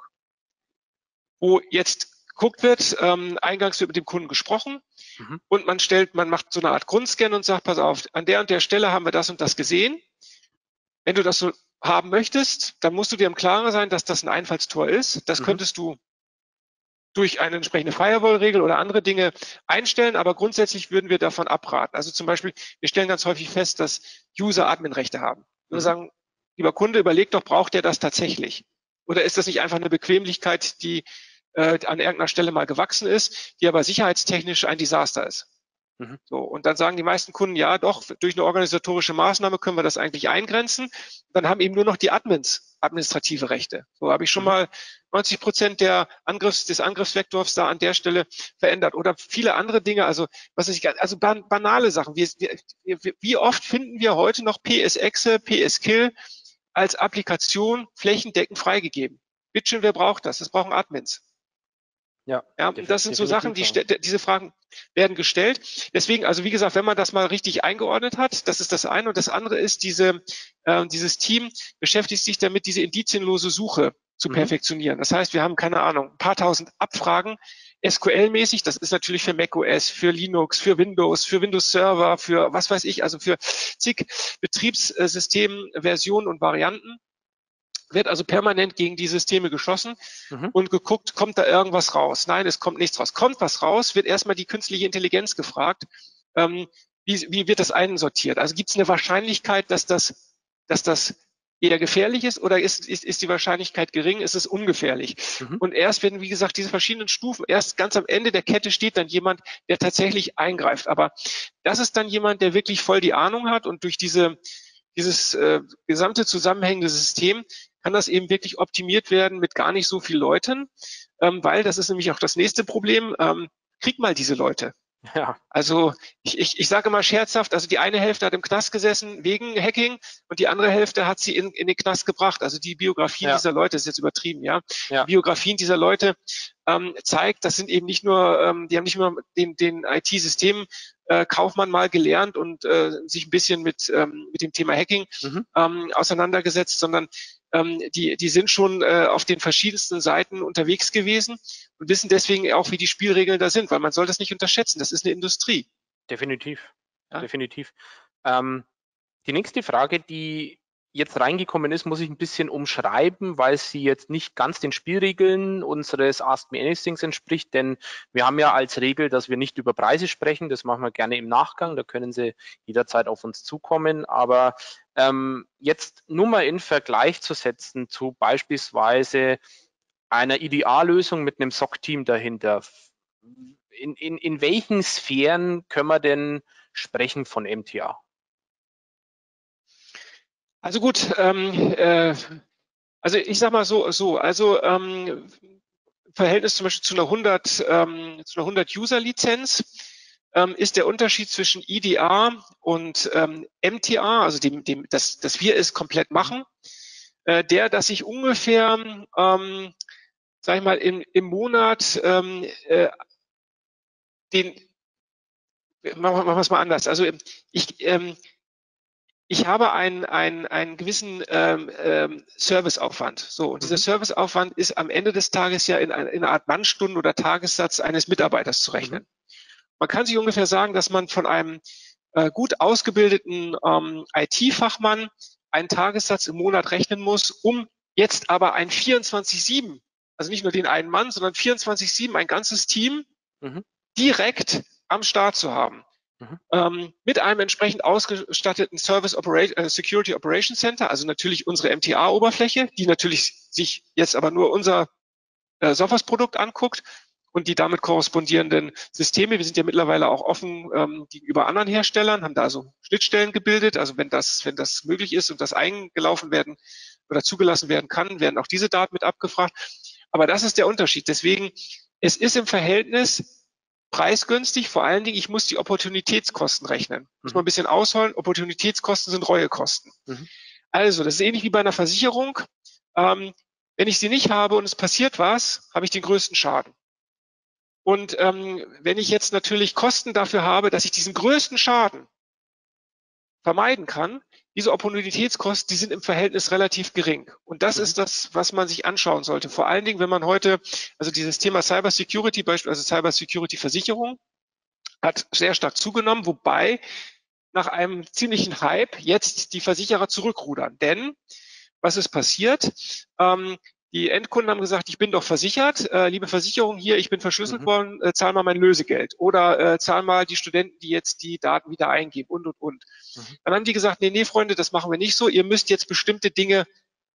wo jetzt geguckt wird, ähm, eingangs wird mit dem Kunden gesprochen Mhm. und man stellt, man macht so eine Art Grundscan und sagt, pass auf, an der und der Stelle haben wir das und das gesehen. Wenn du das so haben möchtest, dann musst du dir im Klaren sein, dass das ein Einfallstor ist. Das Mhm. könntest du durch eine entsprechende Firewall-Regel oder andere Dinge einstellen, aber grundsätzlich würden wir davon abraten. Also zum Beispiel, wir stellen ganz häufig fest, dass User Admin-Rechte haben. Wir Mhm. sagen, lieber Kunde, überleg doch, braucht der das tatsächlich? Oder ist das nicht einfach eine Bequemlichkeit, die äh, an irgendeiner Stelle mal gewachsen ist, die aber sicherheitstechnisch ein Desaster ist. Mhm. So, und dann sagen die meisten Kunden, ja doch, durch eine organisatorische Maßnahme können wir das eigentlich eingrenzen. Dann haben eben nur noch die Admins administrative Rechte. So habe ich schon mhm. mal neunzig Prozent der Angriffs, des Angriffsvektors da an der Stelle verändert. Oder viele andere Dinge, also was ist, also ban banale Sachen. Wie, wie, wie oft finden wir heute noch P S-Exe, P S-Kill als Applikation flächendeckend freigegeben? Bitteschön, wer braucht das? Das brauchen Admins. Ja, ja, das sind so Sachen, die diese Fragen werden gestellt. Deswegen, also wie gesagt, wenn man das mal richtig eingeordnet hat, das ist das eine. Und das andere ist, diese, äh, dieses Team beschäftigt sich damit, diese indizienlose Suche zu mhm. perfektionieren. Das heißt, wir haben, keine Ahnung, ein paar tausend Abfragen, S Q L-mäßig. Das ist natürlich für macOS, für Linux, für Windows, für Windows Server, für was weiß ich, also für zig Betriebssystemen, Versionen und Varianten. Wird also permanent gegen die Systeme geschossen mhm. und geguckt, kommt da irgendwas raus? Nein, es kommt nichts raus. Kommt was raus, wird erstmal die künstliche Intelligenz gefragt, ähm, wie, wie wird das einsortiert? Also gibt es eine Wahrscheinlichkeit, dass das, dass das eher gefährlich ist oder ist, ist, ist die Wahrscheinlichkeit gering, ist es ungefährlich? Mhm. Und erst wenn, wie gesagt, diese verschiedenen Stufen, erst ganz am Ende der Kette steht dann jemand, der tatsächlich eingreift. Aber das ist dann jemand, der wirklich voll die Ahnung hat und durch diese dieses äh, gesamte zusammenhängende System kann das eben wirklich optimiert werden mit gar nicht so vielen Leuten, ähm, weil das ist nämlich auch das nächste Problem, ähm, krieg mal diese Leute. Ja. Also ich, ich, ich sage mal scherzhaft, also die eine Hälfte hat im Knast gesessen wegen Hacking und die andere Hälfte hat sie in, in den Knast gebracht. Also die Biografien ja. dieser Leute, ist jetzt übertrieben, ja. ja. Die Biografien dieser Leute ähm, zeigt, das sind eben nicht nur, ähm, die haben nicht nur den, den I T-System äh, Kaufmann mal gelernt und äh, sich ein bisschen mit, ähm, mit dem Thema Hacking mhm. ähm, auseinandergesetzt, sondern ähm, die, die sind schon äh, auf den verschiedensten Seiten unterwegs gewesen und wissen deswegen auch, wie die Spielregeln da sind, weil man soll das nicht unterschätzen. Das ist eine Industrie. Definitiv, ja? definitiv. Ähm, die nächste Frage, die jetzt reingekommen ist, muss ich ein bisschen umschreiben, weil sie jetzt nicht ganz den Spielregeln unseres Ask Me Anythings entspricht, denn wir haben ja als Regel, dass wir nicht über Preise sprechen, das machen wir gerne im Nachgang, da können Sie jederzeit auf uns zukommen, aber ähm, jetzt nur mal in Vergleich zu setzen zu beispielsweise einer I D A-Lösung mit einem S O C-Team dahinter. In, in, in welchen Sphären können wir denn sprechen von M T A? Also gut, ähm, äh, also ich sag mal so, so also ähm, Verhältnis zum Beispiel zu einer hundert, ähm, zu einer hundert User-Lizenz ähm, ist der Unterschied zwischen I D A und ähm, M T A, also dem, dem, dass, dass wir es komplett machen, äh, der, dass ich ungefähr, ähm, sag ich mal, im, im Monat ähm, äh, den, machen wir es mal anders. Also ich, ähm, ich habe einen, einen, einen gewissen ähm, ähm, Serviceaufwand. So, und dieser mhm. Serviceaufwand ist am Ende des Tages ja in, in einer Art Mannstunden- oder Tagessatz eines Mitarbeiters zu rechnen. Mhm. Man kann sich ungefähr sagen, dass man von einem äh, gut ausgebildeten ähm, I T-Fachmann einen Tagessatz im Monat rechnen muss, um jetzt aber ein vierundzwanzig sieben, also nicht nur den einen Mann, sondern vierundzwanzig sieben, ein ganzes Team mhm. direkt am Start zu haben. Mhm. Ähm, mit einem entsprechend ausgestatteten Service Operation, äh, Security Operation Center, also natürlich unsere M T A-Oberfläche, die natürlich sich jetzt aber nur unser äh, Sophos-Produkt anguckt und die damit korrespondierenden Systeme. Wir sind ja mittlerweile auch offen ähm, gegenüber anderen Herstellern, haben da so Schnittstellen gebildet. Also wenn das, wenn das möglich ist und das eingelaufen werden oder zugelassen werden kann, werden auch diese Daten mit abgefragt. Aber das ist der Unterschied. Deswegen, es ist im Verhältnis preisgünstig, vor allen Dingen, ich muss die Opportunitätskosten rechnen. Muss man ein bisschen ausholen. Opportunitätskosten sind Reuekosten. Mhm. Also, das ist ähnlich wie bei einer Versicherung. Ähm, wenn ich sie nicht habe und es passiert was, habe ich den größten Schaden. Und ähm, wenn ich jetzt natürlich Kosten dafür habe, dass ich diesen größten Schaden vermeiden kann, diese Opportunitätskosten, die sind im Verhältnis relativ gering. Und das mhm. ist das, was man sich anschauen sollte. Vor allen Dingen, wenn man heute, also dieses Thema Cyber Security, beispielsweise Cyber Security Versicherung, hat sehr stark zugenommen, wobei nach einem ziemlichen Hype jetzt die Versicherer zurückrudern. Denn was ist passiert? Ähm, die Endkunden haben gesagt, ich bin doch versichert, äh, liebe Versicherung hier, ich bin verschlüsselt mhm. worden, äh, zahl mal mein Lösegeld oder äh, zahl mal die Studenten, die jetzt die Daten wieder eingeben und, und, und. Mhm. Dann haben die gesagt, nee, nee, Freunde, das machen wir nicht so, ihr müsst jetzt bestimmte Dinge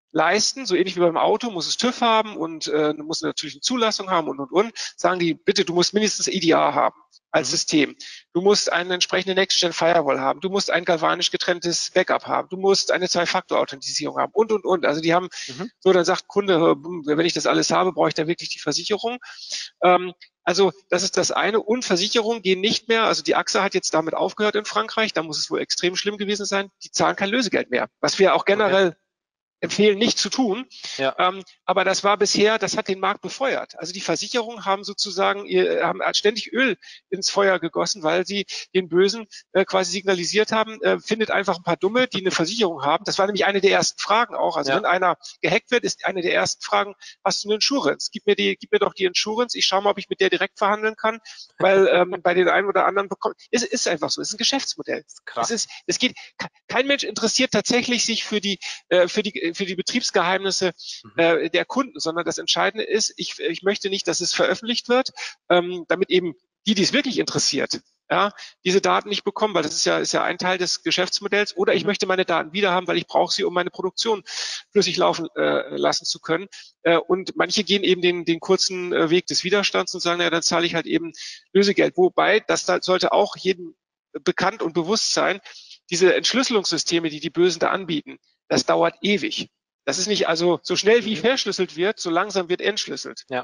leisten, so ähnlich wie beim Auto, muss es TÜV haben und äh, muss natürlich eine Zulassung haben und, und, und. Sagen die, bitte, du musst mindestens E D R haben als mhm. System. Du musst eine entsprechende Next-Gen-Firewall haben. Du musst ein galvanisch getrenntes Backup haben. Du musst eine Zwei-Faktor-Authentisierung haben und, und, und. Also die haben, mhm. so dann sagt Kunde, wenn ich das alles habe, brauche ich da wirklich die Versicherung. Ähm, Also das ist das eine. Und Versicherungen gehen nicht mehr, also die A X A hat jetzt damit aufgehört in Frankreich, da muss es wohl extrem schlimm gewesen sein, die zahlen kein Lösegeld mehr, was wir auch generell okay. empfehlen, nicht zu tun. Ja. Ähm, aber das war bisher, das hat den Markt befeuert. Also die Versicherungen haben sozusagen, ihr, haben ständig Öl ins Feuer gegossen, weil sie den Bösen äh, quasi signalisiert haben, äh, findet einfach ein paar Dumme, die eine Versicherung haben. Das war nämlich eine der ersten Fragen auch. Also ja. wenn einer gehackt wird, ist eine der ersten Fragen, hast du eine Insurance? Gib mir die, gib mir doch die Insurance. Ich schaue mal, ob ich mit der direkt verhandeln kann, weil ähm, bei den einen oder anderen bekommt, es ist einfach so. Es ist ein Geschäftsmodell. Das ist krass. Es ist, es geht, kein Mensch interessiert tatsächlich sich für die, äh, für die für die Betriebsgeheimnisse mhm. äh, der Kunden, sondern das Entscheidende ist, ich, ich möchte nicht, dass es veröffentlicht wird, ähm, damit eben die, die es wirklich interessiert, ja, diese Daten nicht bekommen, weil das ist ja, ist ja ein Teil des Geschäftsmodells. Oder ich mhm. möchte meine Daten wieder haben, weil ich brauche sie, um meine Produktion flüssig laufen äh, lassen zu können. Äh, und manche gehen eben den, den kurzen äh, Weg des Widerstands und sagen, ja, dann zahle ich halt eben Lösegeld. Wobei, das da sollte auch jedem bekannt und bewusst sein, diese Entschlüsselungssysteme, die die Bösen da anbieten, das dauert ewig. Das ist nicht also so schnell wie verschlüsselt wird, so langsam wird entschlüsselt. Ja.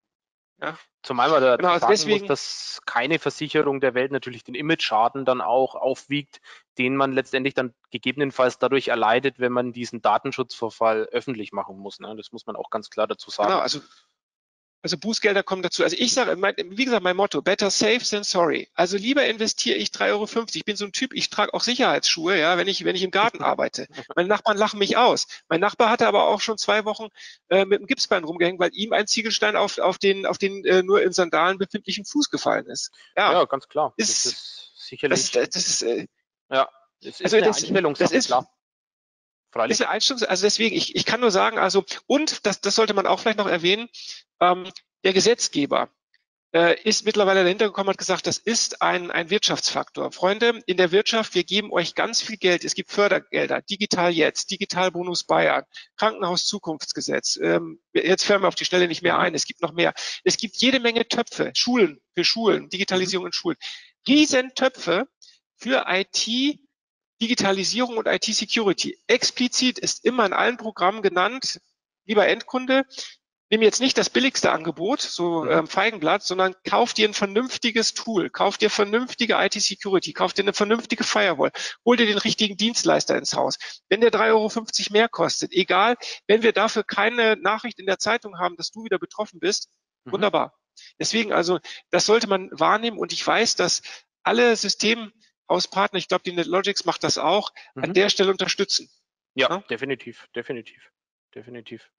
ja. Zumal man da genau, also sagen deswegen, muss, dass keine Versicherung der Welt natürlich den Image-Schaden dann auch aufwiegt, den man letztendlich dann gegebenenfalls dadurch erleidet, wenn man diesen Datenschutzvorfall öffentlich machen muss. Ne? Das muss man auch ganz klar dazu sagen. Genau, also Also Bußgelder kommen dazu. Also ich sage, wie gesagt, mein Motto, better safe than sorry. Also lieber investiere ich drei Euro fünfzig. Ich bin so ein Typ, ich trage auch Sicherheitsschuhe, ja, wenn ich, wenn ich im Garten arbeite. Meine Nachbarn lachen mich aus. Mein Nachbar hatte aber auch schon zwei Wochen äh, mit dem Gipsbein rumgehängt, weil ihm ein Ziegelstein auf, auf den, auf den äh, nur in Sandalen befindlichen Fuß gefallen ist. Ja, ja ganz klar. Ist, das ist sicherlich. Das, das ist, äh, ja, das ist also eine das, Einstellungssache, das ist, klar. Freilich. Ist eine Einstellung, also deswegen, ich, ich kann nur sagen, also, und das, das sollte man auch vielleicht noch erwähnen, ähm, der Gesetzgeber äh, ist mittlerweile dahinter gekommen, hat gesagt, das ist ein, ein Wirtschaftsfaktor. Freunde, in der Wirtschaft, wir geben euch ganz viel Geld. Es gibt Fördergelder, Digital Jetzt, Digitalbonus Bayern, Krankenhaus-Zukunftsgesetz. Ähm, jetzt fällt mir auf die Schnelle nicht mehr ein. Es gibt noch mehr. Es gibt jede Menge Töpfe, Schulen, für Schulen, Digitalisierung in Schulen. Riesentöpfe für I T, Digitalisierung und I T-Security. Explizit ist immer in allen Programmen genannt, lieber Endkunde, nimm jetzt nicht das billigste Angebot, so ähm, Feigenblatt, sondern kauf dir ein vernünftiges Tool, kauf dir vernünftige I T-Security, kauf dir eine vernünftige Firewall, hol dir den richtigen Dienstleister ins Haus. Wenn der drei Euro fünfzig mehr kostet, egal, wenn wir dafür keine Nachricht in der Zeitung haben, dass du wieder betroffen bist, mhm. wunderbar. Deswegen also, das sollte man wahrnehmen und ich weiß, dass alle System Hauspartner, ich glaube, die NetLogix macht das auch, mhm. an der Stelle unterstützen. Ja, ja, definitiv, definitiv, definitiv.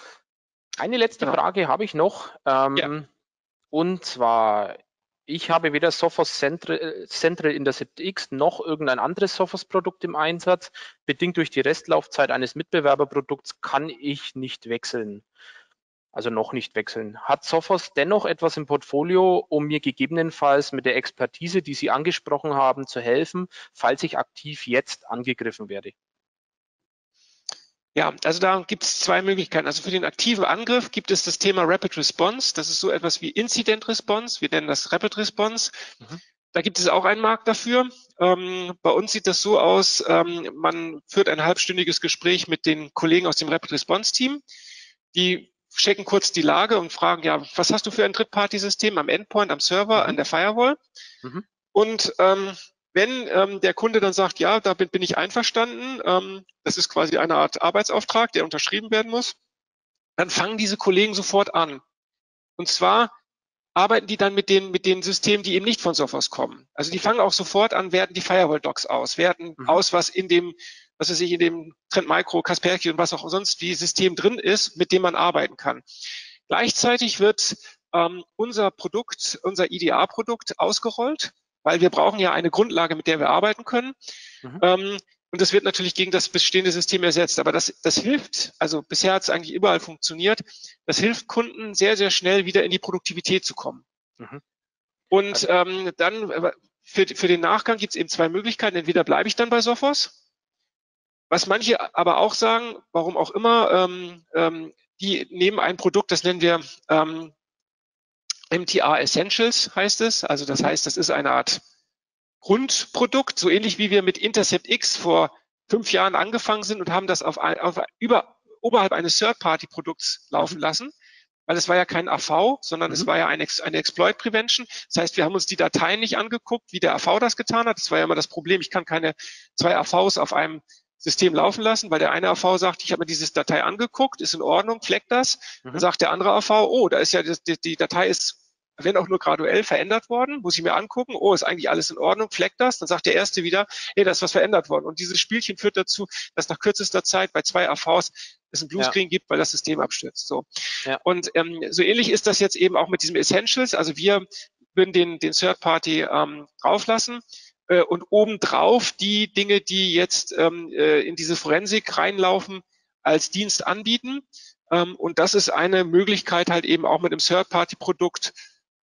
Eine letzte genau. Frage habe ich noch. Ähm, ja. Und zwar, ich habe weder Sophos Central, Central Intercept X noch irgendein anderes Sophos-Produkt im Einsatz. Bedingt durch die Restlaufzeit eines Mitbewerberprodukts kann ich nicht wechseln. Also noch nicht wechseln. Hat Sophos dennoch etwas im Portfolio, um mir gegebenenfalls mit der Expertise, die Sie angesprochen haben, zu helfen, falls ich aktiv jetzt angegriffen werde? Ja, also da gibt es zwei Möglichkeiten. Also für den aktiven Angriff gibt es das Thema Rapid Response. Das ist so etwas wie Incident Response. Wir nennen das Rapid Response. Mhm. Da gibt es auch einen Markt dafür. Ähm, bei uns sieht das so aus, ähm, man führt ein halbstündiges Gespräch mit den Kollegen aus dem Rapid Response Team. Die checken kurz die Lage und fragen, ja, was hast du für ein Drittparty-System am Endpoint, am Server, mhm. an der Firewall? Mhm. Und ähm, wenn ähm, der Kunde dann sagt, ja, damit bin ich einverstanden, ähm, das ist quasi eine Art Arbeitsauftrag, der unterschrieben werden muss, dann fangen diese Kollegen sofort an. Und zwar arbeiten die dann mit den, mit den Systemen, die eben nicht von Sophos kommen. Also die okay. fangen auch sofort an, werten die Firewall-Docs aus, werten mhm. aus, was in dem, was weiß ich, in dem Trend Micro, Kaspersky und was auch sonst wie System drin ist, mit dem man arbeiten kann. Gleichzeitig wird ähm, unser Produkt, unser I D A-Produkt ausgerollt, weil wir brauchen ja eine Grundlage, mit der wir arbeiten können. Mhm. Ähm, und das wird natürlich gegen das bestehende System ersetzt. Aber das, das hilft, also bisher hat es eigentlich überall funktioniert, das hilft Kunden sehr, sehr schnell wieder in die Produktivität zu kommen. Mhm. Und also, ähm, dann für, für den Nachgang gibt es eben zwei Möglichkeiten. Entweder bleibe ich dann bei Sophos was manche aber auch sagen, warum auch immer, ähm, ähm, die nehmen ein Produkt, das nennen wir ähm, M T R Essentials, heißt es. Also das heißt, das ist eine Art Grundprodukt, so ähnlich wie wir mit Intercept X vor fünf Jahren angefangen sind und haben das auf, auf über, oberhalb eines Third-Party-Produkts laufen Mhm. lassen. Weil es war ja kein A V, sondern Mhm. es war ja eine, eine Exploit Prevention. Das heißt, wir haben uns die Dateien nicht angeguckt, wie der A V das getan hat. Das war ja immer das Problem. Ich kann keine zwei A Vs auf einem System laufen lassen, weil der eine A V sagt, ich habe mir diese Datei angeguckt, ist in Ordnung, fleckt das. Mhm. Dann sagt der andere A V, oh, da ist ja die, die Datei ist, wenn auch nur graduell verändert worden, muss ich mir angucken, oh, ist eigentlich alles in Ordnung, fleckt das. Dann sagt der erste wieder, hey, da ist was verändert worden. Und dieses Spielchen führt dazu, dass nach kürzester Zeit bei zwei A Vs es ein Bluescreen ja. gibt, weil das System abstürzt. So. Ja. Und ähm, so ähnlich ist das jetzt eben auch mit diesem Essentials. Also wir würden den, den Third-Party ähm, drauflassen äh, und obendrauf die Dinge, die jetzt ähm, äh, in diese Forensik reinlaufen, als Dienst anbieten. Ähm, und das ist eine Möglichkeit halt eben auch mit dem Third-Party-Produkt,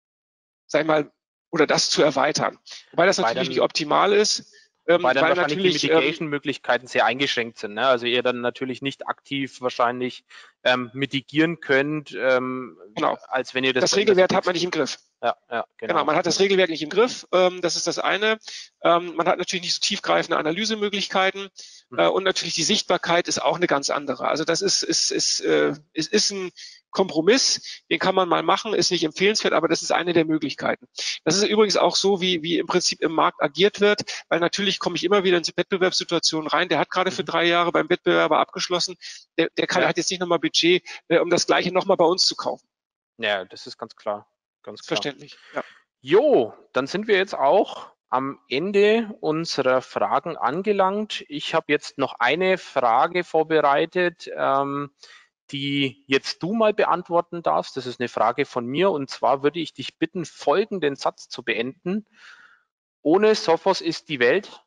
sag ich mal, oder das zu erweitern. Wobei das Wobei natürlich dann, nicht optimal ist. Ähm, weil dann weil wahrscheinlich die Mitigation-Möglichkeiten ähm, sehr eingeschränkt sind. Ne? Also ihr dann natürlich nicht aktiv wahrscheinlich ähm, mitigieren könnt, ähm, genau. als wenn ihr das... Das Regelwerk hat man nicht im Griff. Ja, ja, genau. genau, man hat das Regelwerk nicht im Griff, ähm, das ist das eine. Ähm, man hat natürlich nicht so tiefgreifende Analysemöglichkeiten mhm. äh, und natürlich die Sichtbarkeit ist auch eine ganz andere. Also das ist, ist, ist, äh, ist, ist ein Kompromiss, den kann man mal machen, ist nicht empfehlenswert, aber das ist eine der Möglichkeiten. Das ist übrigens auch so, wie, wie im Prinzip im Markt agiert wird, weil natürlich komme ich immer wieder in Wettbewerbssituationen rein. Der hat gerade mhm. für drei Jahre beim Wettbewerber abgeschlossen, der, der kann, ja. hat jetzt nicht nochmal Budget, äh, um das Gleiche nochmal bei uns zu kaufen. Ja, das ist ganz klar. Ganz klar. Verständlich, ja. Jo, dann sind wir jetzt auch am Ende unserer Fragen angelangt. Ich habe jetzt noch eine Frage vorbereitet, ähm, die jetzt du mal beantworten darfst. Das ist eine Frage von mir und zwar würde ich dich bitten, folgenden Satz zu beenden. Ohne Sophos ist die Welt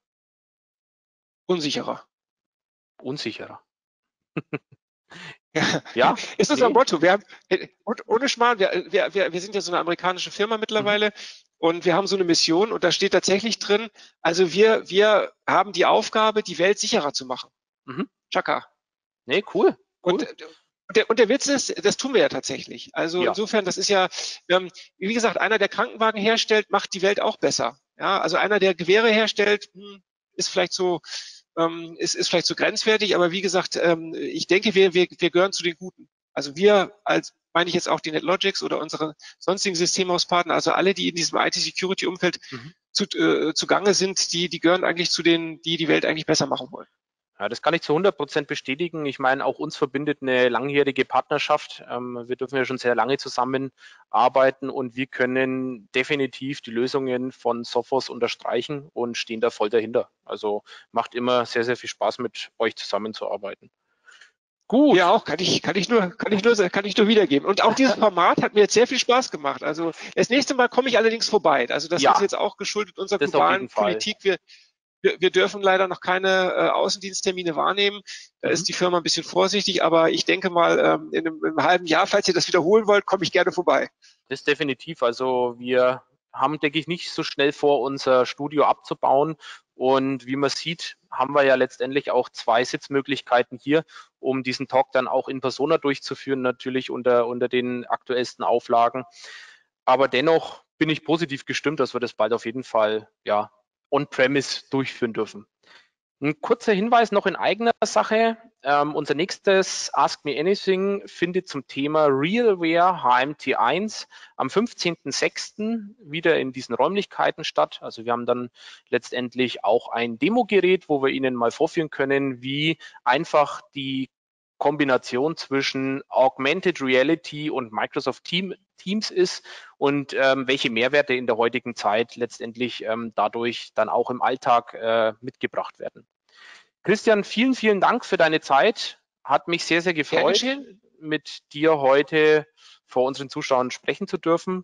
unsicherer. Unsicherer. Ja, ja, ist unser nee. Motto. Wir haben, ohne Schmarrn, wir, wir, wir, wir sind ja so eine amerikanische Firma mittlerweile mhm. und wir haben so eine Mission und da steht tatsächlich drin, also wir, wir haben die Aufgabe, die Welt sicherer zu machen. Mhm. Chaka. Nee, cool. cool. Und, und, der, und der Witz ist, das tun wir ja tatsächlich. Also ja. insofern, das ist ja, ähm, wie gesagt, einer, der Krankenwagen herstellt, macht die Welt auch besser. Ja, also einer, der Gewehre herstellt, hm, ist vielleicht so, ähm, ist, ist vielleicht so grenzwertig, aber wie gesagt, ähm, ich denke, wir, wir, wir gehören zu den Guten. Also wir als, meine ich jetzt auch die NetLogix oder unsere sonstigen Systemhauspartner, also alle, die in diesem I T-Security-Umfeld mhm. zu, äh, zugange sind, die, die gehören eigentlich zu denen, die die Welt eigentlich besser machen wollen. Ja, das kann ich zu hundert Prozent bestätigen. Ich meine, auch uns verbindet eine langjährige Partnerschaft. Ähm, wir dürfen ja schon sehr lange zusammenarbeiten und wir können definitiv die Lösungen von Sophos unterstreichen und stehen da voll dahinter. Also macht immer sehr, sehr viel Spaß, mit euch zusammenzuarbeiten. Gut. Ja, auch kann ich, kann ich nur, kann ich nur, kann ich nur wiedergeben. Und auch dieses Format hat mir jetzt sehr viel Spaß gemacht. Also das nächste Mal komme ich allerdings vorbei. Also das ja, ist jetzt auch geschuldet unserer globalen Politik. Wir, wir, wir dürfen leider noch keine äh, Außendiensttermine wahrnehmen. Da mhm. ist die Firma ein bisschen vorsichtig, aber ich denke mal, ähm, in, einem, in einem halben Jahr, falls ihr das wiederholen wollt, komme ich gerne vorbei. Das ist definitiv. Also wir haben, denke ich, nicht so schnell vor, unser Studio abzubauen. Und wie man sieht, haben wir ja letztendlich auch zwei Sitzmöglichkeiten hier, um diesen Talk dann auch in Persona durchzuführen, natürlich unter, unter den aktuellsten Auflagen. Aber dennoch bin ich positiv gestimmt, dass wir das bald auf jeden Fall ja, on-premise durchführen dürfen. Ein kurzer Hinweis noch in eigener Sache. Ähm, unser nächstes Ask Me Anything findet zum Thema Realware H M T eins am fünfzehnten sechsten wieder in diesen Räumlichkeiten statt. Also wir haben dann letztendlich auch ein Demogerät, wo wir Ihnen mal vorführen können, wie einfach die Kombination zwischen Augmented Reality und Microsoft Team, Teams ist und ähm, welche Mehrwerte in der heutigen Zeit letztendlich ähm, dadurch dann auch im Alltag äh, mitgebracht werden. Christian, vielen, vielen Dank für deine Zeit. Hat mich sehr, sehr gefreut, mit dir heute vor unseren Zuschauern sprechen zu dürfen.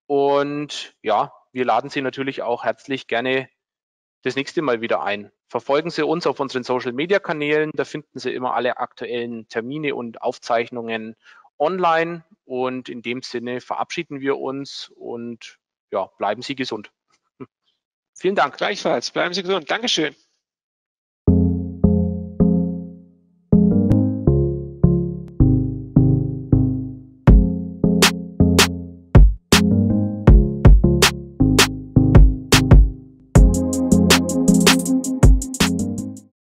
Und ja, wir laden Sie natürlich auch herzlich gerne das nächste Mal wieder ein. Verfolgen Sie uns auf unseren Social-Media-Kanälen, da finden Sie immer alle aktuellen Termine und Aufzeichnungen online und in dem Sinne verabschieden wir uns und ja, bleiben Sie gesund. Vielen Dank. Gleichfalls, bleiben Sie gesund. Dankeschön.